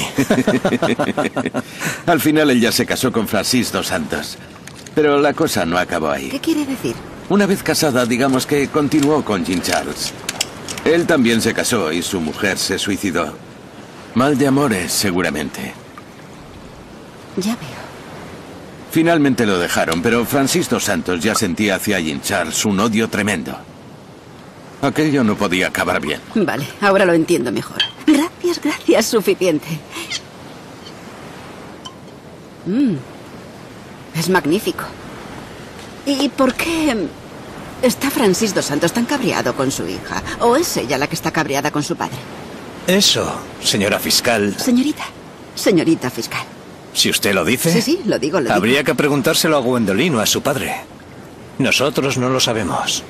Al final ella se casó con Francis Dos Santos. Pero la cosa no acabó ahí. ¿Qué quiere decir? Una vez casada, digamos que continuó con Jean-Charles. Él también se casó y su mujer se suicidó. Mal de amores, seguramente. Ya veo. Finalmente lo dejaron, pero Francis dos Santos ya sentía hacia Jean Charles un odio tremendo. Aquello no podía acabar bien. Vale, ahora lo entiendo mejor. Gracias, suficiente. Es magnífico. ¿Y por qué está Francis dos Santos tan cabreado con su hija? ¿O es ella la que está cabreada con su padre? Eso, señora fiscal. Señorita fiscal. Si usted lo dice... Sí, lo digo. Habría que preguntárselo a Gwendolyn o a su padre. Nosotros no lo sabemos.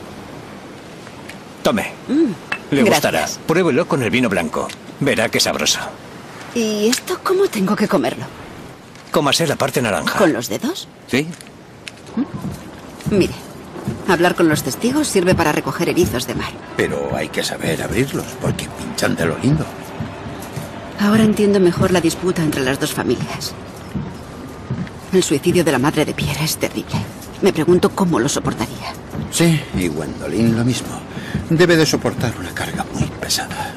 Tome. Le gustará. Pruébelo con el vino blanco. Verá qué sabroso. ¿Y esto cómo tengo que comerlo? Cómase la parte naranja. ¿Con los dedos? Sí. Mire, hablar con los testigos sirve para recoger erizos de mar. Pero hay que saber abrirlos, porque pinchan de lo lindo. Ahora entiendo mejor la disputa entre las dos familias. El suicidio de la madre de Pierre es terrible. Me pregunto cómo lo soportaría. Sí, y Gwendolyn lo mismo. Debe de soportar una carga muy pesada.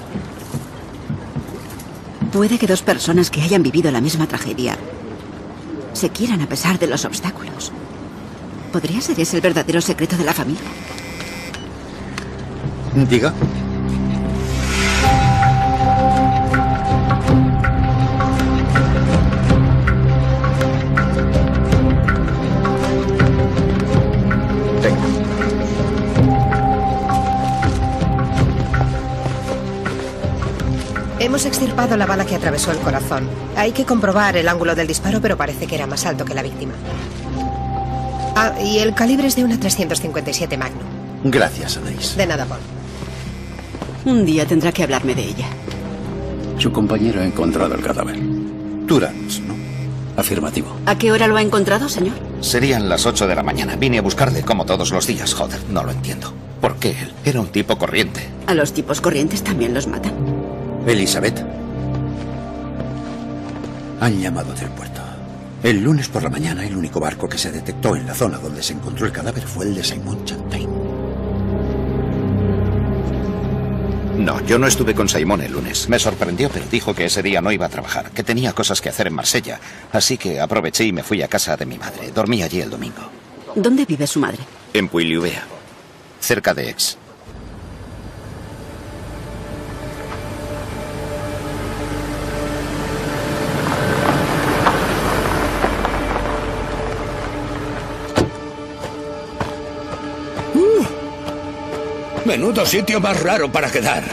Puede que dos personas que hayan vivido la misma tragedia se quieran a pesar de los obstáculos. ¿Podría ser ese el verdadero secreto de la familia? Diga. Hemos extirpado la bala que atravesó el corazón. Hay que comprobar el ángulo del disparo, pero parece que era más alto que la víctima. Ah, y el calibre es de una 357 Magnum. Gracias, Anais. De nada, Paul. Un día tendrá que hablarme de ella. Su compañero ha encontrado el cadáver. Durance, ¿no? Afirmativo. ¿A qué hora lo ha encontrado, señor? Serían las 8 de la mañana. Vine a buscarle como todos los días. Joder, no lo entiendo. ¿Por qué él? Era un tipo corriente. A los tipos corrientes también los matan. Elizabeth. Han llamado del puerto. El lunes por la mañana, el único barco que se detectó en la zona donde se encontró el cadáver fue el de Simon Champagne. No, yo no estuve con Simon el lunes. Me sorprendió, pero dijo que ese día no iba a trabajar, que tenía cosas que hacer en Marsella. Así que aproveché y me fui a casa de mi madre. Dormí allí el domingo. ¿Dónde vive su madre? En Puy-Lluvia, cerca de Aix. Menudo sitio más raro para quedar.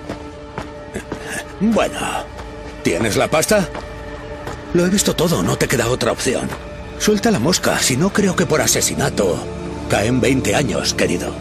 Bueno, ¿tienes la pasta? Lo he visto todo, no te queda otra opción. Suelta la mosca, si no creo que por asesinato caen 20 años, querido.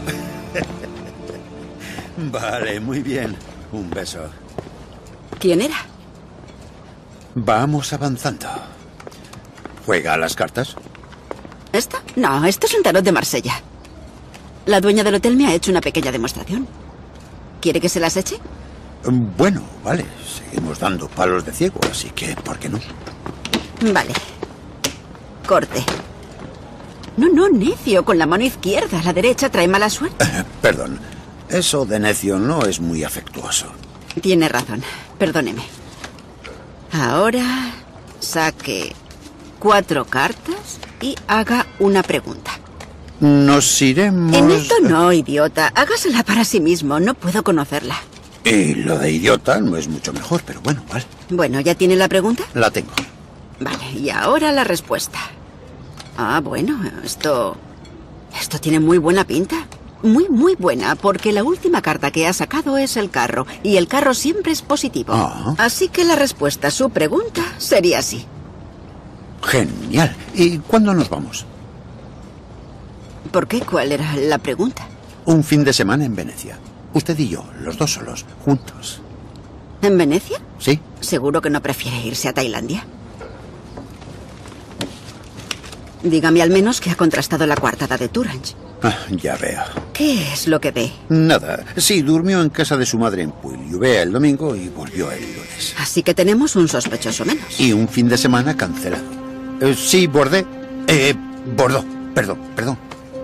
Vale, muy bien. Un beso. ¿Quién era? Vamos avanzando. ¿Juega a las cartas? ¿Esta? No, esto es un tarot de Marsella. La dueña del hotel me ha hecho una pequeña demostración. ¿Quiere que se las eche? Bueno, vale. Seguimos dando palos de ciego, así que, ¿por qué no? Vale. Corte. No, necio. Con la mano izquierda. La derecha trae mala suerte. Perdón. Eso de necio no es muy afectuoso. Tiene razón. Perdóneme. Ahora saque 4 cartas y haga una pregunta. Nos iremos... En esto no, idiota. Hágasela para sí mismo. No puedo conocerla. Y lo de idiota no es mucho mejor, pero bueno, vale. Bueno, ¿ya tiene la pregunta? La tengo. Vale, y ahora la respuesta. Ah, bueno, esto tiene muy buena pinta. Muy buena, porque la última carta que ha sacado es el carro, y el carro siempre es positivo. Así que la respuesta a su pregunta sería sí. Genial. ¿Y cuándo nos vamos? ¿Por qué? ¿Cuál era la pregunta? Un fin de semana en Venecia. Usted y yo, los dos solos, juntos. ¿En Venecia? Sí. ¿Seguro que no prefiere irse a Tailandia? Dígame al menos que ha contrastado la coartada de Turange. Ya veo. ¿Qué es lo que ve? Nada. Sí, durmió en casa de su madre en Puy-Lluvia el domingo y volvió el lunes. Así que tenemos un sospechoso menos. Y un fin de semana cancelado. Sí, Bordeaux. Bordeaux. Perdón.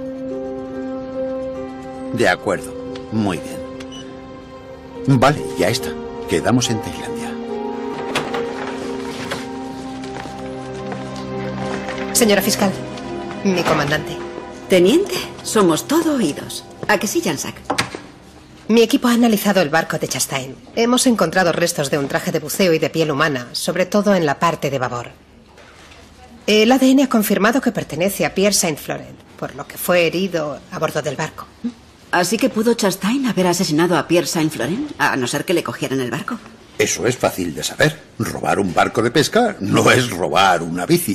De acuerdo. Muy bien. Vale, ya está. Quedamos en Tailandia. Señora fiscal, mi comandante. Teniente, somos todo oídos. ¿A que sí, Jansak? Mi equipo ha analizado el barco de Chastain. Hemos encontrado restos de un traje de buceo y de piel humana, sobre todo en la parte de babor. El ADN ha confirmado que pertenece a Pierre Saint-Florent, por lo que fue herido a bordo del barco. ¿Así que pudo Chastain haber asesinado a Pierre Saint-Florent, a no ser que le cogieran el barco? Eso es fácil de saber. Robar un barco de pesca no es robar una bici.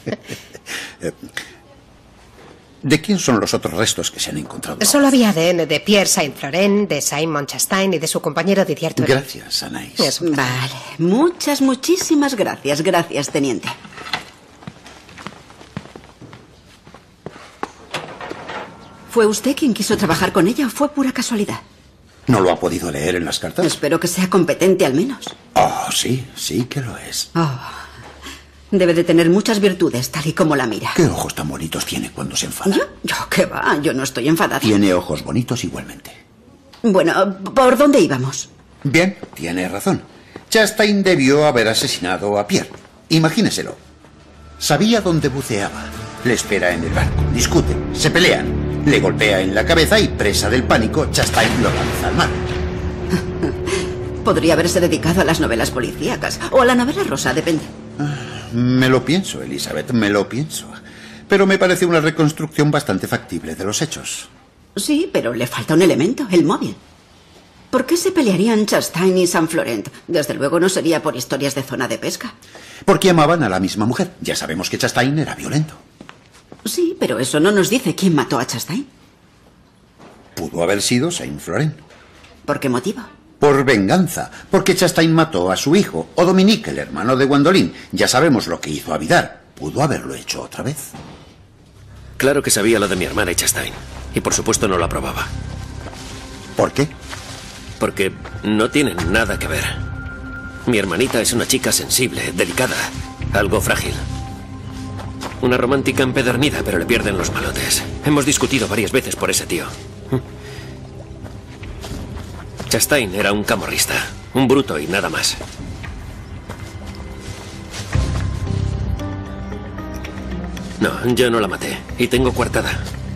¿De quién son los otros restos que se han encontrado? Solo había ADN de Pierre Saint-Florent, de Simon Chastain y de su compañero Didier Touré. Gracias, Anais. Vale, muchísimas gracias. Gracias, teniente. ¿Fue usted quien quiso trabajar con ella o fue pura casualidad? ¿No lo ha podido leer en las cartas? Espero que sea competente al menos. Oh, sí que lo es. Oh, debe de tener muchas virtudes, tal y como la mira. ¿Qué ojos tan bonitos tiene cuando se enfada? ¿Yo qué va? Yo no estoy enfadada. Tiene ojos bonitos igualmente. Bueno, ¿por dónde íbamos? Bien, tiene razón. Chastain debió haber asesinado a Pierre. Imagíneselo. Sabía dónde buceaba. Le espera en el barco. Discuten, se pelean. Le golpea en la cabeza y, presa del pánico, Chastain lo lanza al mar. Podría haberse dedicado a las novelas policíacas o a la novela rosa, depende. Me lo pienso, Elizabeth, me lo pienso. Pero me parece una reconstrucción bastante factible de los hechos. Sí, pero le falta un elemento, el móvil. ¿Por qué se pelearían Chastain y Saint-Florent? Desde luego no sería por historias de zona de pesca. Porque amaban a la misma mujer. Ya sabemos que Chastain era violento. Sí, pero eso no nos dice quién mató a Chastain. Pudo haber sido Saint-Florent. ¿Por qué motivo? Por venganza, porque Chastain mató a su hijo, o Dominique, el hermano de Gwendoline. Ya sabemos lo que hizo a Vidar. Pudo haberlo hecho otra vez. Claro que sabía lo de mi hermana y Chastain. Y por supuesto no lo aprobaba. ¿Por qué? Porque no tienen nada que ver. Mi hermanita es una chica sensible, delicada, algo frágil. Una romántica empedernida, pero le pierden los malotes. Hemos discutido varias veces por ese tío. Chastain era un camorrista, un bruto y nada más. No, yo no la maté. Y tengo coartada.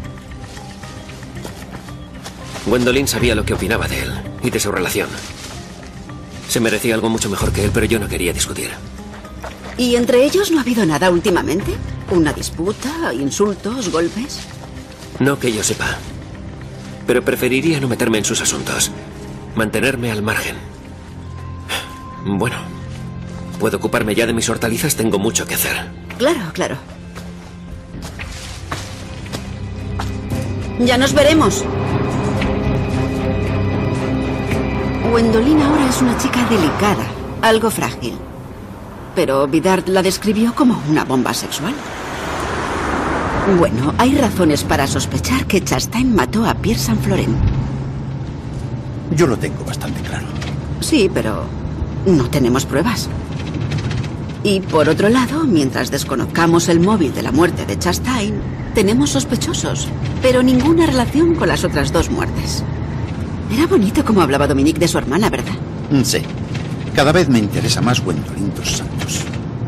Gwendoline sabía lo que opinaba de él y de su relación. Se merecía algo mucho mejor que él, pero yo no quería discutir. ¿Y entre ellos no ha habido nada últimamente? ¿Una disputa, insultos, golpes? No que yo sepa. Pero preferiría no meterme en sus asuntos. Mantenerme al margen. Bueno, puedo ocuparme ya de mis hortalizas, tengo mucho que hacer. Claro. Ya nos veremos. Gwendoline ahora es una chica delicada, algo frágil. Pero Vidar la describió como una bomba sexual. Bueno, hay razones para sospechar que Chastain mató a Pierre Saint-Florent. Yo lo tengo bastante claro. Sí, pero no tenemos pruebas. Y por otro lado, mientras desconozcamos el móvil de la muerte de Chastain, tenemos sospechosos, pero ninguna relación con las otras dos muertes. Era bonito como hablaba Dominique de su hermana, ¿verdad? Sí. Cada vez me interesa más Gwendoline dos Santos.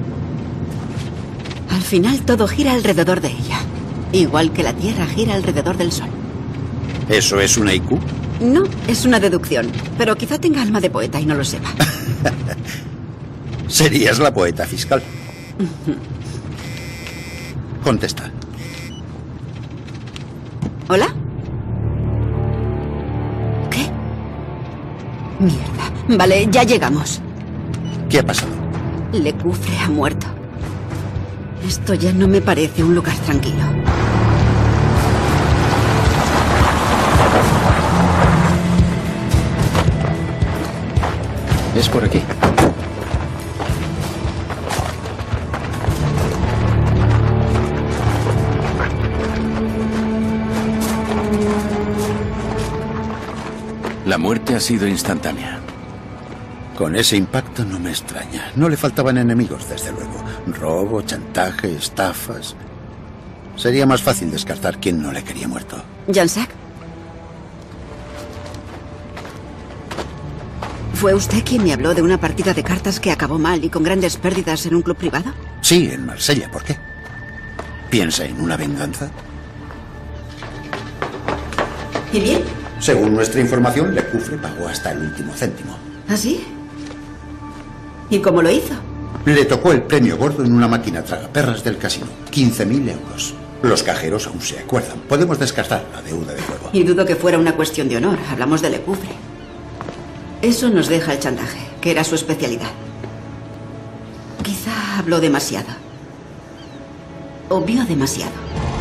Al final todo gira alrededor de ella. Igual que la Tierra gira alrededor del Sol. ¿Eso es una IQ? No, es una deducción. Pero quizá tenga alma de poeta y no lo sepa. Serías la poeta fiscal. Contesta. ¿Hola? ¿Qué? Mierda. Vale, ya llegamos. ¿Qué ha pasado? Lecufre ha muerto. Esto ya no me parece un lugar tranquilo. Es por aquí. La muerte ha sido instantánea. Con ese impacto no me extraña. No le faltaban enemigos, desde luego. Robo, chantaje, estafas. Sería más fácil descartar quién no le quería muerto. Jansak. ¿Fue usted quien me habló de una partida de cartas que acabó mal y con grandes pérdidas en un club privado? Sí, en Marsella. ¿Por qué? ¿Piensa en una venganza? ¿Y bien? Según nuestra información, Lecufre pagó hasta el último céntimo. ¿Ah, sí? ¿Y cómo lo hizo? Le tocó el premio gordo en una máquina tragaperras del casino. 15.000 euros. Los cajeros aún se acuerdan. Podemos descartar la deuda de juego. Y dudo que fuera una cuestión de honor. Hablamos de Lecufre. Eso nos deja el chantaje, que era su especialidad. Quizá habló demasiado. O vio demasiado.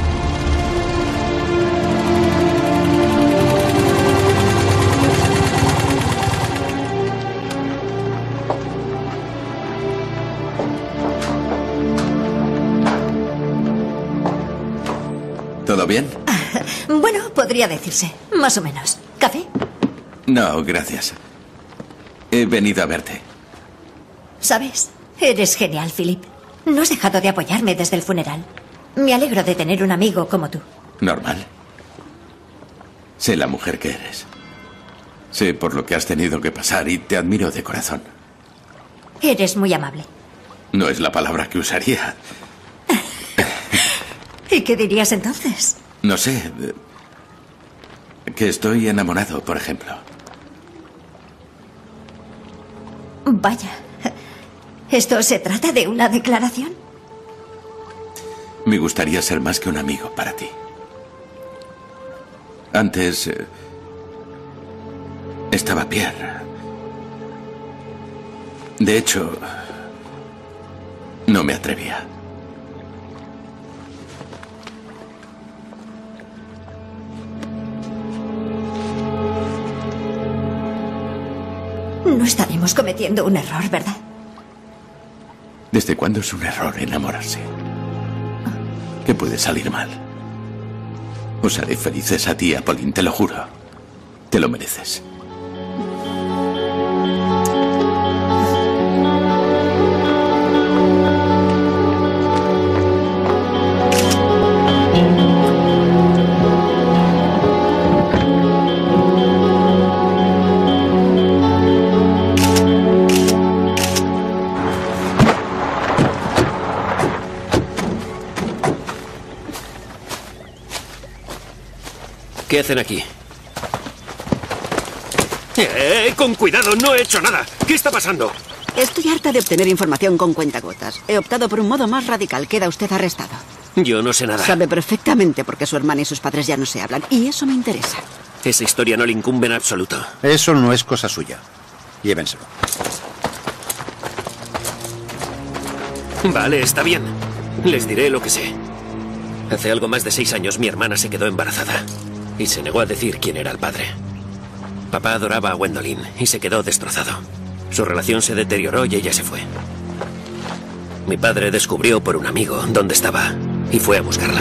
¿Todo bien? Bueno, podría decirse. Más o menos. ¿Café? No, gracias. He venido a verte. ¿Sabes? Eres genial, Philip. No has dejado de apoyarme desde el funeral. Me alegro de tener un amigo como tú. Normal. Sé la mujer que eres. Sé por lo que has tenido que pasar y te admiro de corazón. Eres muy amable. No es la palabra que usaría. ¿Y qué dirías entonces? No sé. Que estoy enamorado, por ejemplo. Vaya. ¿Esto se trata de una declaración? Me gustaría ser más que un amigo para ti. Antes estaba Pierre. De hecho, no me atrevía. No estaremos cometiendo un error, ¿verdad? ¿Desde cuándo es un error enamorarse? ¿Qué puede salir mal? Os haré felices a ti y a Pauline, te lo juro. Te lo mereces. ¿Qué hacen aquí? ¡Con cuidado! ¡No he hecho nada! ¿Qué está pasando? Estoy harta de obtener información con cuentagotas. He optado por un modo más radical. Queda usted arrestado. Yo no sé nada. Sabe perfectamente por qué su hermana y sus padres ya no se hablan. Y eso me interesa. Esa historia no le incumbe en absoluto. Eso no es cosa suya. Llévenselo. Vale, está bien. Les diré lo que sé. Hace algo más de 6 años mi hermana se quedó embarazada. Y se negó a decir quién era el padre. Papá adoraba a Gwendolyn y se quedó destrozado. Su relación se deterioró y ella se fue. Mi padre descubrió por un amigo dónde estaba y fue a buscarla.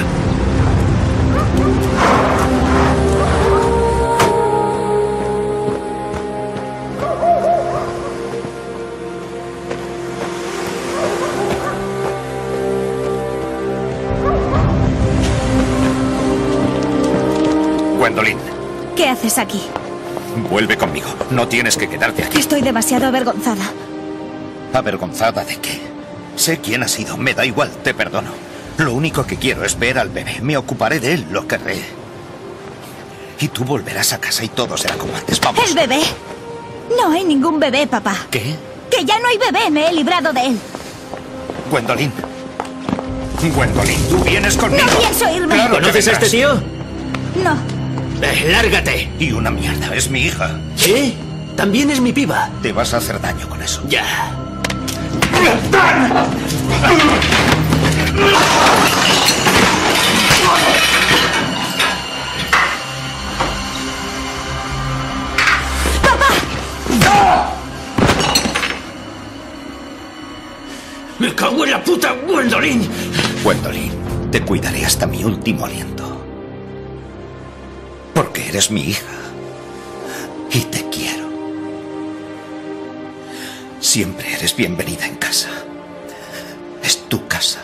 Gwendolyn, ¿Qué haces aquí? vuelve conmigo. No tienes que quedarte aquí. Estoy demasiado avergonzada. ¿Avergonzada de qué? Sé quién ha sido. Me da igual, te perdono. Lo único que quiero es ver al bebé. Me ocuparé de él, lo querré. Y tú volverás a casa y todo será como antes. Vamos. ¿El bebé? No hay ningún bebé, papá. ¿Qué? Que ya no hay bebé, me he librado de él. Gwendolyn. Gwendolyn, tú vienes conmigo. No pienso irme. Claro que ¿Conoces a este tío? No. ¡Lárgate! Y una mierda, es mi hija. ¿Sí? También es mi piba. Te vas a hacer daño con eso. Ya. ¡Me cago en la puta, Gwendolyn! Gwendolyn, te cuidaré hasta mi último aliento. Porque eres mi hija. Y te quiero. Siempre eres bienvenida en casa. Es tu casa.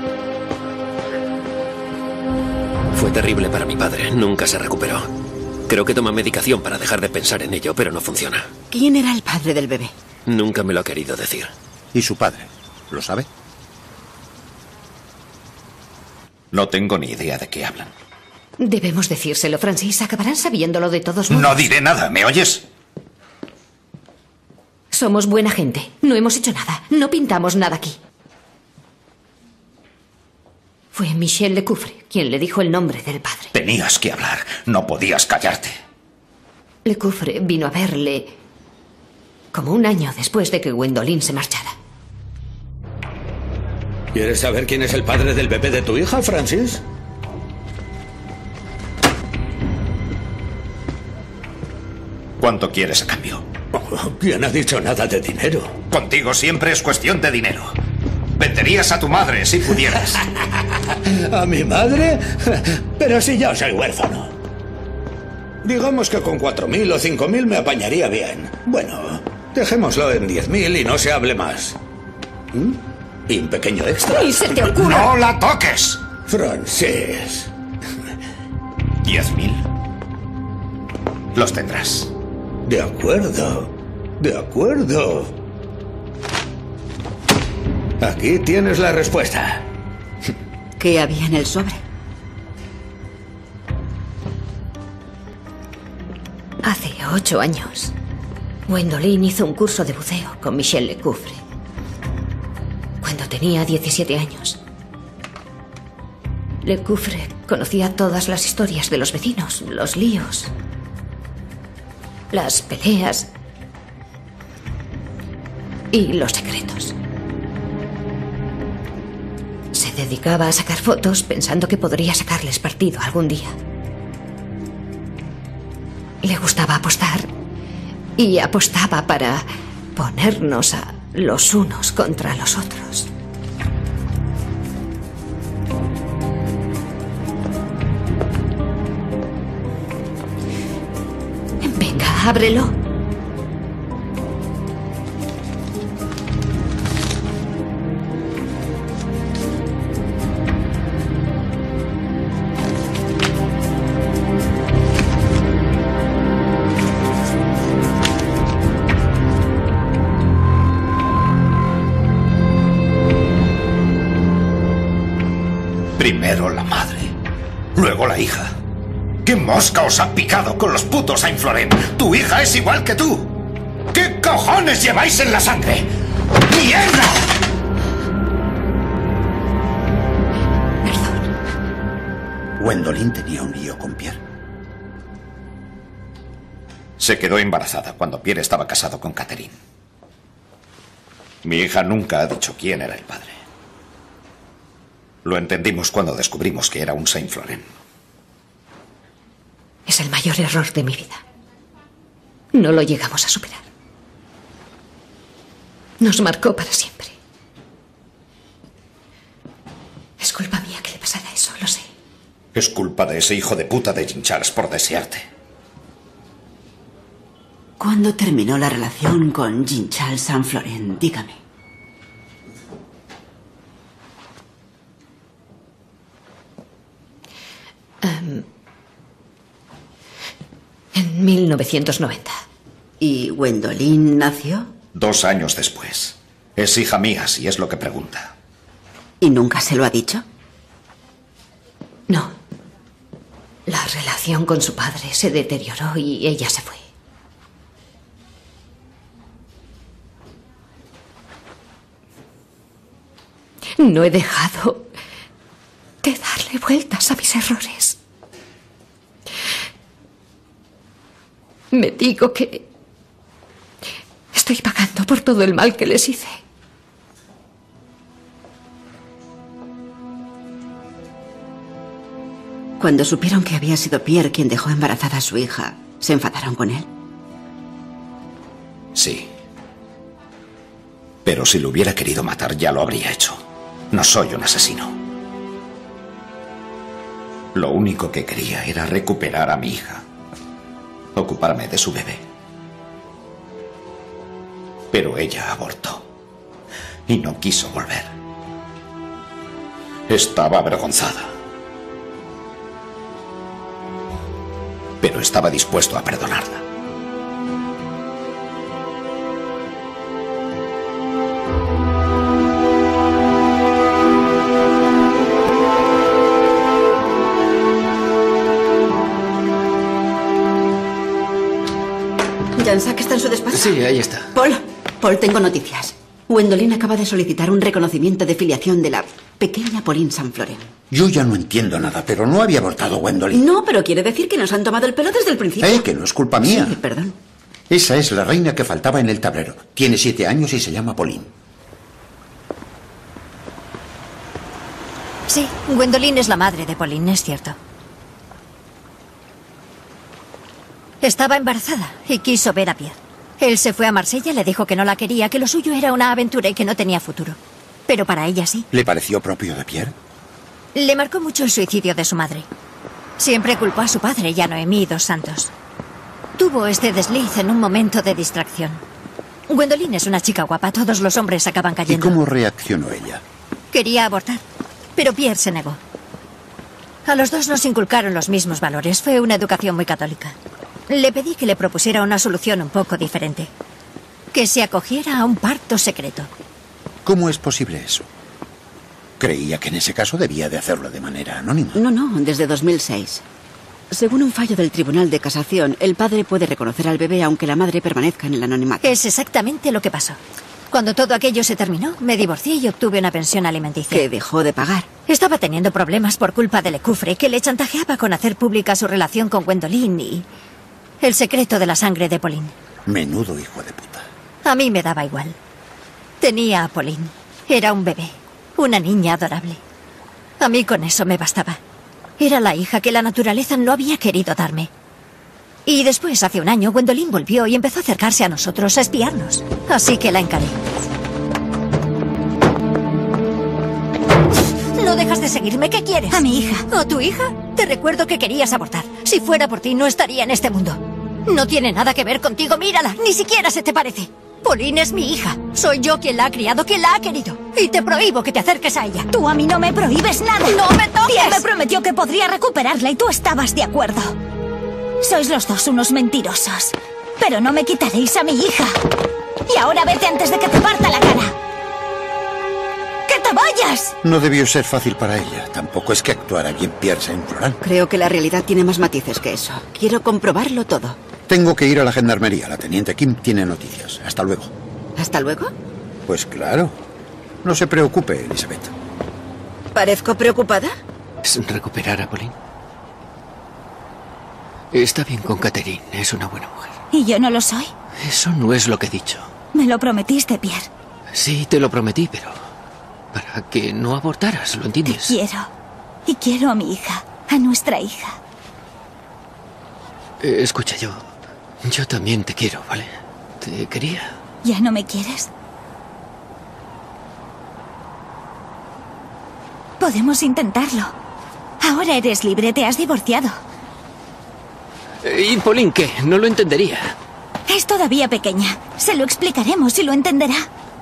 Fue terrible para mi padre. Nunca se recuperó. Creo que toma medicación para dejar de pensar en ello, pero no funciona. ¿Quién era el padre del bebé? Nunca me lo ha querido decir. ¿Y su padre? ¿Lo sabe? No tengo ni idea de qué hablan. Debemos decírselo, Francis. Acabarán sabiéndolo de todos modos. No diré nada, ¿me oyes? Somos buena gente. No hemos hecho nada. No pintamos nada aquí. Fue Michel Lecoufre quien le dijo el nombre del padre. Tenías que hablar. No podías callarte. Lecoufre vino a verle como un año después de que Gwendoline se marchara. ¿Quieres saber quién es el padre del bebé de tu hija, Francis? ¿Cuánto quieres a cambio? ¿Quién ha dicho nada de dinero? Contigo siempre es cuestión de dinero. Venderías a tu madre si pudieras. ¿A mi madre? Pero si yo soy huérfano. Digamos que con 4.000 o 5.000 me apañaría bien. Bueno, dejémoslo en 10.000 y no se hable más. ¿Y un pequeño extra? ¡Ni se te ocurra! ¡No la toques! Francis. 10.000. Los tendrás. De acuerdo. De acuerdo. Aquí tienes la respuesta. ¿Qué había en el sobre? Hace 8 años, Gwendoline hizo un curso de buceo con Michel Lecoufre. Cuando tenía 17 años. Lecoufre conocía todas las historias de los vecinos, los líos, las peleas y los secretos. Se dedicaba a sacar fotos pensando que podría sacarles partido algún día. Le gustaba apostar y apostaba para ponernos a los unos contra los otros. Venga, ábrelo. Primero la madre, luego la hija. ¿Qué mosca os ha picado con los putos Saint-Florent? Tu hija es igual que tú. ¿Qué cojones lleváis en la sangre? ¡Mierda! Gwendoline tenía un lío con Pierre. Se quedó embarazada cuando Pierre estaba casado con Catherine. Mi hija nunca ha dicho quién era el padre. Lo entendimos cuando descubrimos que era un Saint-Florent. Es el mayor error de mi vida. No lo llegamos a superar. Nos marcó para siempre. Es culpa mía que le pasara eso, lo sé. Es culpa de ese hijo de puta de Jean Charles por desearte. ¿Cuándo terminó la relación con Jean Charles Saint-Florent? Dígame. En 1990. ¿Y Gwendoline nació? 2 años después. Es hija mía, si es lo que pregunta. ¿Y nunca se lo ha dicho? No. La relación con su padre se deterioró y ella se fue. No he dejado de darle vueltas a mis errores. Me digo que estoy pagando por todo el mal que les hice. Cuando supieron que había sido Pierre quien dejó embarazada a su hija, ¿se enfadaron con él? Sí. Pero si lo hubiera querido matar, ya lo habría hecho. No soy un asesino. Lo único que quería era recuperar a mi hija. Ocuparme de su bebé. Pero ella abortó. Y no quiso volver. Estaba avergonzada. Pero estaba dispuesto a perdonarla. ¿Jansak está en su despacho? Sí, ahí está. Paul, tengo noticias. Gwendolyn acaba de solicitar un reconocimiento de filiación de la pequeña Pauline Saint-Florent. Yo ya no entiendo nada, pero no había abortado Gwendolyn. No, pero quiere decir que nos han tomado el pelo desde el principio. Que no es culpa mía. Sí, perdón. Esa es la reina que faltaba en el tablero. Tiene 7 años y se llama Pauline. Sí, Gwendolyn es la madre de Pauline, es cierto. Estaba embarazada y quiso ver a Pierre. Él se fue a Marsella, le dijo que no la quería, que lo suyo era una aventura y que no tenía futuro. Pero para ella sí. ¿Le pareció propio de Pierre? Le marcó mucho el suicidio de su madre. Siempre culpó a su padre y a Noemí dos Santos. Tuvo este desliz en un momento de distracción. Gwendolyn es una chica guapa, todos los hombres acaban ¿Y cayendo. cómo reaccionó ella? Quería abortar, pero Pierre se negó. A los dos nos inculcaron los mismos valores, fue una educación muy católica. Le pedí que le propusiera una solución un poco diferente. Que se acogiera a un parto secreto. ¿Cómo es posible eso? Creía que en ese caso debía de hacerlo de manera anónima. No, desde 2006. Según un fallo del Tribunal de Casación, el padre puede reconocer al bebé aunque la madre permanezca en el anonimato. Es exactamente lo que pasó. Cuando todo aquello se terminó, me divorcié y obtuve una pensión alimenticia. Que dejó de pagar. Estaba teniendo problemas por culpa de Lecufre, que le chantajeaba con hacer pública su relación con Gwendolyn y el secreto de la sangre de Pauline. Menudo hijo de puta. A mí me daba igual. Tenía a Pauline. Era un bebé. Una niña adorable. A mí con eso me bastaba. Era la hija que la naturaleza no había querido darme. Y después, hace un año, Gwendolyn volvió y empezó a acercarse a nosotros, a espiarnos. Así que la encaré. No dejas de seguirme, ¿qué quieres? A mi hija. ¿A tu hija? Te recuerdo que querías abortar. Si fuera por ti, no estaría en este mundo. No tiene nada que ver contigo, mírala, ni siquiera se te parece. Pauline es mi hija. Soy yo quien la ha criado, quien la ha querido. Y te prohíbo que te acerques a ella. Tú a mí no me prohíbes nada. ¡No me toques! Pierre me prometió que podría recuperarla y tú estabas de acuerdo. Sois los dos unos mentirosos. Pero no me quitaréis a mi hija. Y ahora vete antes de que te parta la cara. ¡Que te vayas! No debió ser fácil para ella. Tampoco es que actuara bien Pierre Saint-Florent. Creo que la realidad tiene más matices que eso. Quiero comprobarlo todo. Tengo que ir a la gendarmería. La teniente Kim tiene noticias. Hasta luego. ¿Hasta luego? Pues claro. No se preocupe, Elizabeth. ¿Parezco preocupada? Es recuperar a Pauline. Está bien con Catherine, es una buena mujer. ¿Y yo no lo soy? Eso no es lo que he dicho. Me lo prometiste, Pierre. Sí, te lo prometí, pero para que no abortaras, ¿lo entiendes? Te quiero. Y quiero a mi hija, a nuestra hija. Escucha, yo también te quiero, ¿vale? Te quería. ¿Ya no me quieres? Podemos intentarlo. Ahora eres libre, te has divorciado. ¿Y Pauline qué? No lo entendería. Es todavía pequeña. Se lo explicaremos y lo entenderá.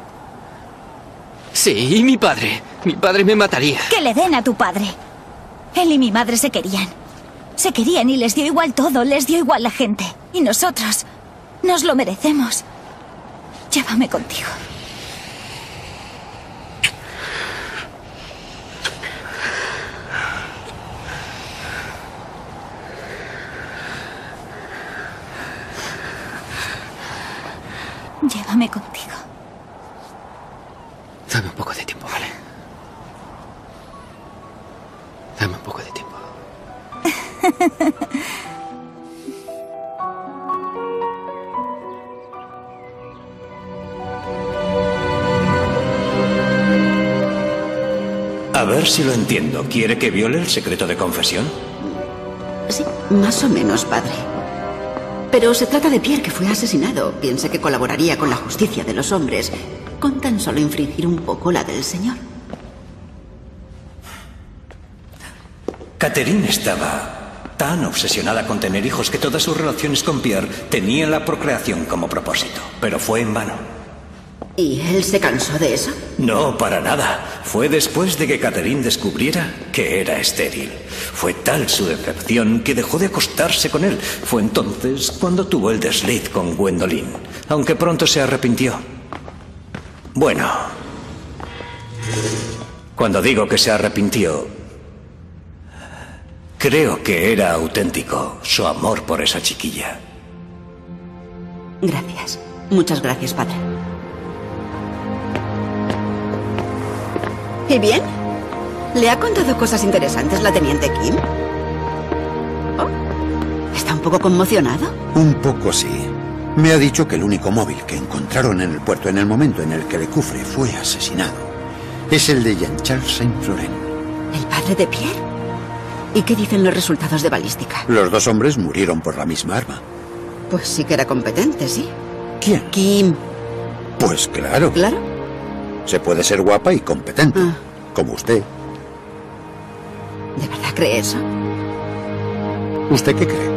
Sí, y mi padre. Mi padre me mataría. Que le den a tu padre. Él y mi madre se querían. Se querían y les dio igual todo, les dio igual la gente. Y nosotros nos lo merecemos. Llévame contigo. Llévame contigo. Dame un poco de tiempo, ¿vale? Dame un poco de tiempo. A ver si lo entiendo. ¿Quiere que viole el secreto de confesión? Sí, más o menos, padre. Pero se trata de Pierre, que fue asesinado. Piensa que colaboraría con la justicia de los hombres, con tan solo infringir un poco la del Señor. Catherine estaba tan obsesionada con tener hijos que todas sus relaciones con Pierre tenían la procreación como propósito, pero fue en vano. ¿Y él se cansó de eso? No, para nada. Fue después de que Catherine descubriera que era estéril. Fue tal su decepción que dejó de acostarse con él. Fue entonces cuando tuvo el desliz con Gwendolyn, aunque pronto se arrepintió. Bueno, cuando digo que se arrepintió, creo que era auténtico su amor por esa chiquilla. Gracias. Muchas gracias, padre. ¿Y bien? ¿Le ha contado cosas interesantes la teniente Kim? Oh, ¿está un poco conmocionado? Un poco sí. Me ha dicho que el único móvil que encontraron en el puerto en el momento en el que Lecouffre fue asesinado es el de Jean-Charles Saint-Florent. ¿El padre de Pierre? ¿Y qué dicen los resultados de balística? Los dos hombres murieron por la misma arma. Pues sí que era competente, ¿sí? ¿Quién? Kim. Pues claro. ¿Claro? Se puede ser guapa y competente, como usted. ¿De verdad cree eso? ¿Usted qué cree?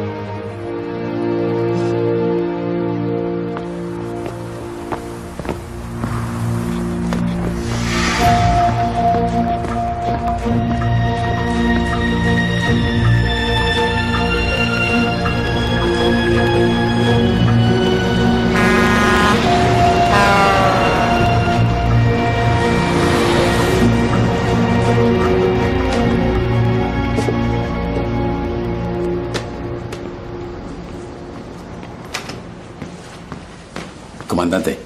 Comandante.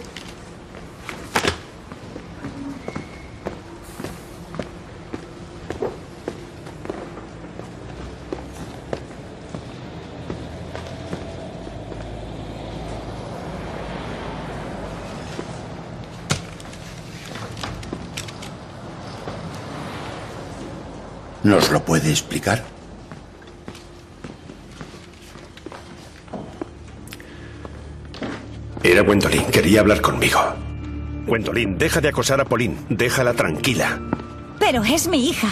¿Nos lo puede explicar? Era Gwendolyn. Quería hablar conmigo. Gwendolyn, deja de acosar a Pauline. Déjala tranquila. Pero es mi hija.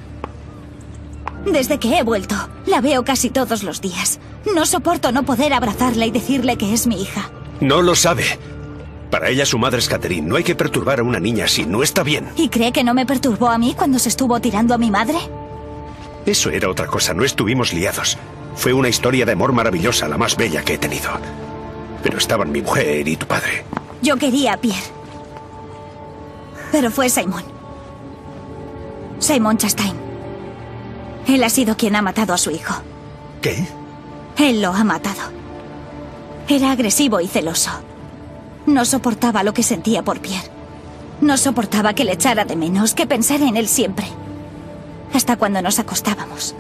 Desde que he vuelto, la veo casi todos los días. No soporto no poder abrazarla y decirle que es mi hija. No lo sabe. Para ella su madre es Catherine. No hay que perturbar a una niña así. No está bien. ¿Y cree que no me perturbó a mí cuando se estuvo tirando a mi madre? Eso era otra cosa. No estuvimos liados. Fue una historia de amor maravillosa, la más bella que he tenido. Pero estaban mi mujer y tu padre. Yo quería a Pierre. Pero fue Simon. Simon Chastain. Él ha sido quien ha matado a su hijo. ¿Qué? Él lo ha matado. Era agresivo y celoso. No soportaba lo que sentía por Pierre. No soportaba que le echara de menos, que pensara en él siempre. Hasta cuando nos acostábamos.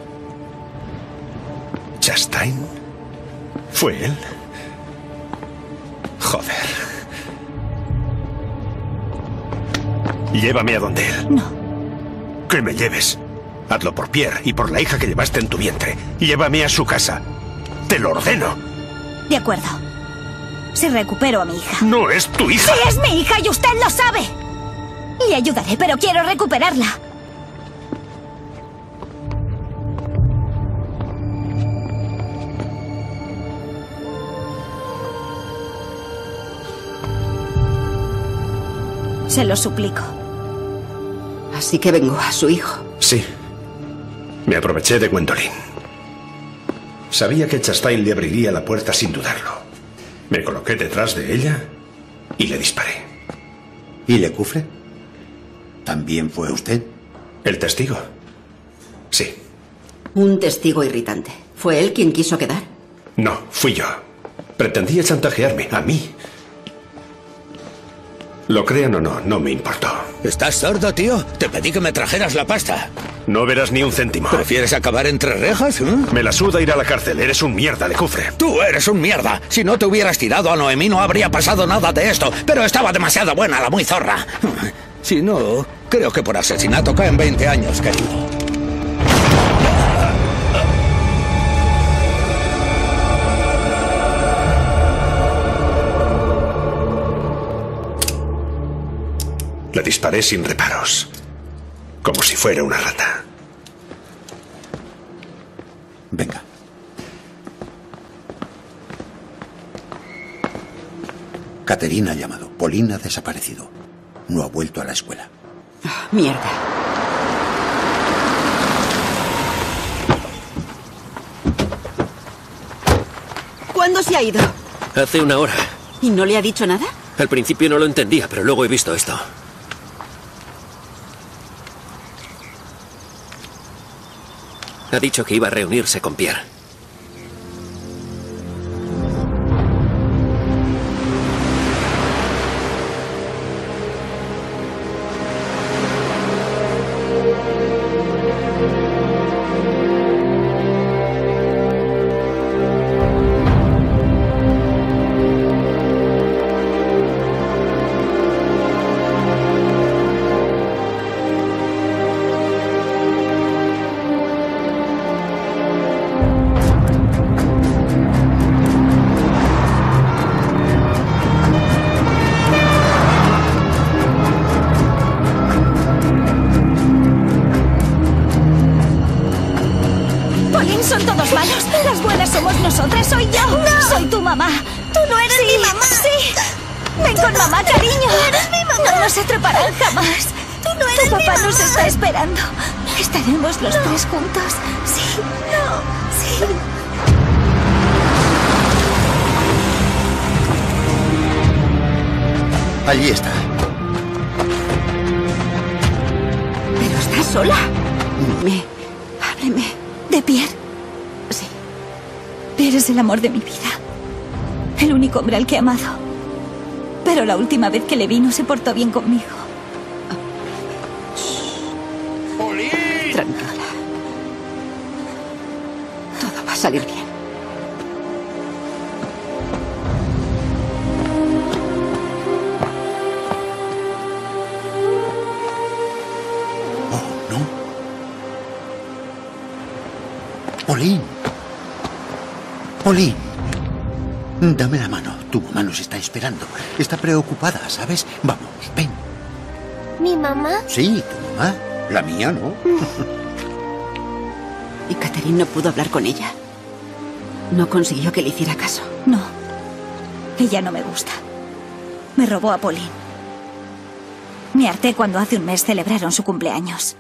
¿Chastain? ¿Fue él? Joder. Llévame a donde él. No. Que me lleves. Hazlo por Pierre y por la hija que llevaste en tu vientre. Llévame a su casa. Te lo ordeno. De acuerdo. Si recupero a mi hija. No es tu hija. Sí, es mi hija y usted lo sabe. Le ayudaré, pero quiero recuperarla. Se lo suplico. Así que vengo a su hijo. Sí. Me aproveché de Gwendolyn. Sabía que Chastain le abriría la puerta sin dudarlo. Me coloqué detrás de ella y le disparé. ¿Y Lecouffre? ¿También fue usted? ¿El testigo? Sí. Un testigo irritante. ¿Fue él quien quiso quedar? No, fui yo. Pretendía chantajearme, a mí. Lo crean o no, no me importó. ¿Estás sordo, tío? Te pedí que me trajeras la pasta. No verás ni un céntimo. ¿Prefieres acabar entre rejas? Me la suda ir a la cárcel. Eres un mierda, Lecouffre. Tú eres un mierda. Si no te hubieras tirado a Noemí no habría pasado nada de esto. Pero estaba demasiado buena la muy zorra. Si no, creo que por asesinato caen 20 años, querido. Le disparé sin reparos. Como si fuera una rata. Venga. Catherine ha llamado. Pauline ha desaparecido. No ha vuelto a la escuela. Mierda. ¿Cuándo se ha ido? Hace una hora. ¿Y no le ha dicho nada? Al principio no lo entendía, pero luego he visto esto. Ha dicho que iba a reunirse con Pierre. Son todos malos. Las buenas somos nosotras. Soy yo. No. Soy tu mamá. Tú no eres mi mamá. Sí. Ven con mamá, cariño. Tú eres mi mamá. No nos atraparán jamás. Tú no eres tu papá mi mamá. nos está esperando. Estaremos los tres juntos. Sí. No. Sí. Allí está. ¿Pero estás sola? Hábleme. ¿De Pierre? Sí. Pierre es el amor de mi vida. El único hombre al que he amado. Pero la última vez que le vi no se portó bien conmigo. Tranquila. Todo va a salir bien. Pauline. Pauline. Dame la mano. Tu mamá nos está esperando. Está preocupada, ¿sabes? Vamos, ven. ¿Mi mamá? Sí, tu mamá. La mía, ¿no? ¿Y Catherine no pudo hablar con ella? ¿No consiguió que le hiciera caso? No. Ella no me gusta. Me robó a Pauline. Me harté cuando hace un mes celebraron su cumpleaños.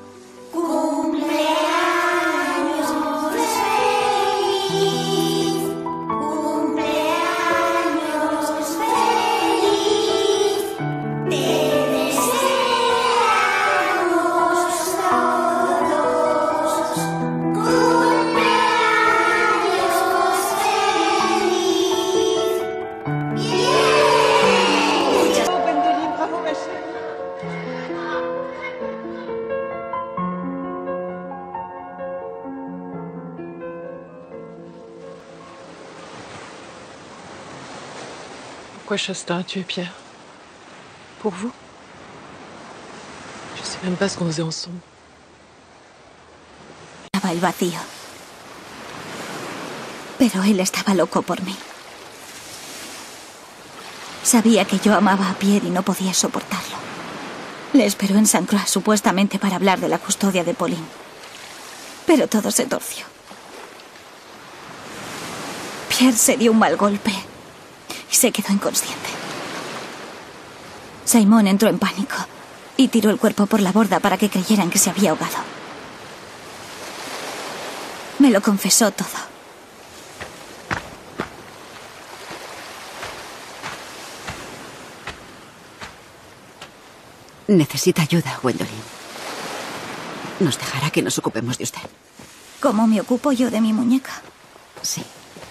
Pourquoi Chastain a tué Pierre? Pour vous? Je sais même pas ce qu'on faisait ensemble. Estaba el vacío. Pero él estaba loco por mí. Sabía que yo amaba a Pierre y no podía soportarlo. Le esperó en Saint Croix supuestamente para hablar de la custodia de Pauline. Pero todo se torció. Pierre se dio un mal golpe y se quedó inconsciente. Simon entró en pánico y tiró el cuerpo por la borda para que creyeran que se había ahogado. Me lo confesó todo. Necesita ayuda, Gwendolyn. Nos dejará que nos ocupemos de usted. ¿Cómo me ocupo yo de mi muñeca? Sí.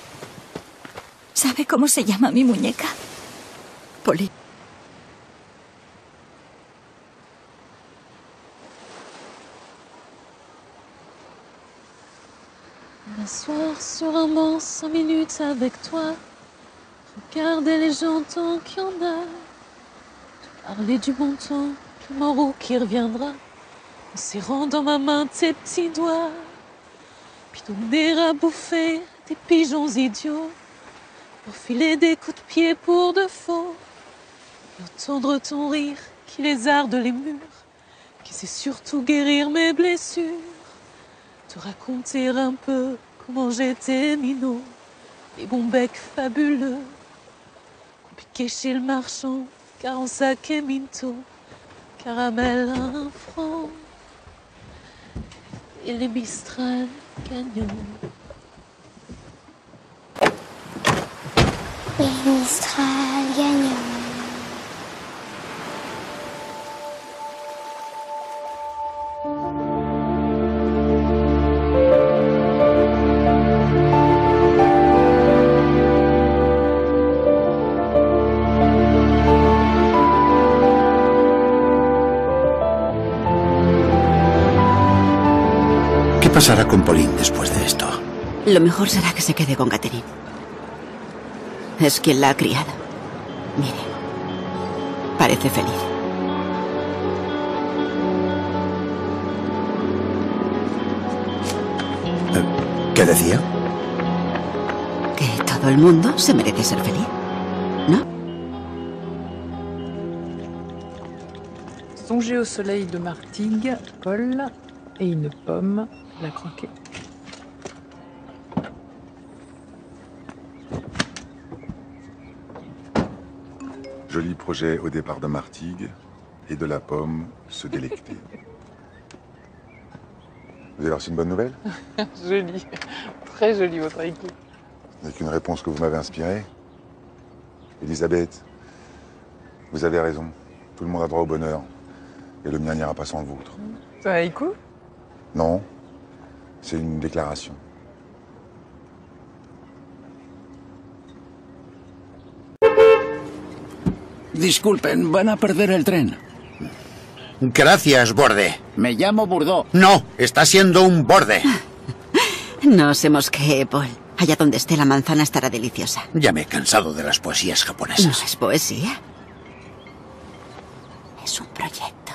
¿Sabe cómo se llama mi muñeca? Pauline. M'asseoir sur un banc 5 minutes avec toi, regarder les gens tant qu'il y en a, te parler du bon temps, du morceau qui reviendra, en serrant dans ma main tes petits doigts, puis donner à bouffer des pigeons idiots, pour filer des coups de pied pour de faux, et entendre ton rire qui lézarde les murs, qui sait surtout guérir mes blessures, te raconter un peu comment j'étais minot, les bons becs fabuleux, qu'on piqué chez le marchand, 45 et minto, caramel à 1 franc, et les Mistral gagnants. Les Mistral gagnants. ¿Qué pasará con Pauline después de esto? Lo mejor será que se quede con Catherine. Es quien la ha criado. Mire, parece feliz. ¿Qué decía? Que todo el mundo se merece ser feliz, ¿no? Songez au soleil de Martigues, Paul, et une pomme, la croquer. Joli projet au départ de Martigues et de la pomme se délecter. Vous avez reçu une bonne nouvelle? Joli, très joli votre haïku. Avec une réponse que vous m'avez inspirée. Elisabeth, vous avez raison. Tout le monde a droit au bonheur. Et le mien n'ira pas sans le vôtre. C'est un haïku? Non, c'est une déclaration. Disculpen, van a perder el tren. Gracias, borde. Me llamo Bourdeau. No, está siendo un borde. No se mosquee, Paul. Allá donde esté la manzana estará deliciosa. Ya me he cansado de las poesías japonesas. No es poesía. Es un proyecto.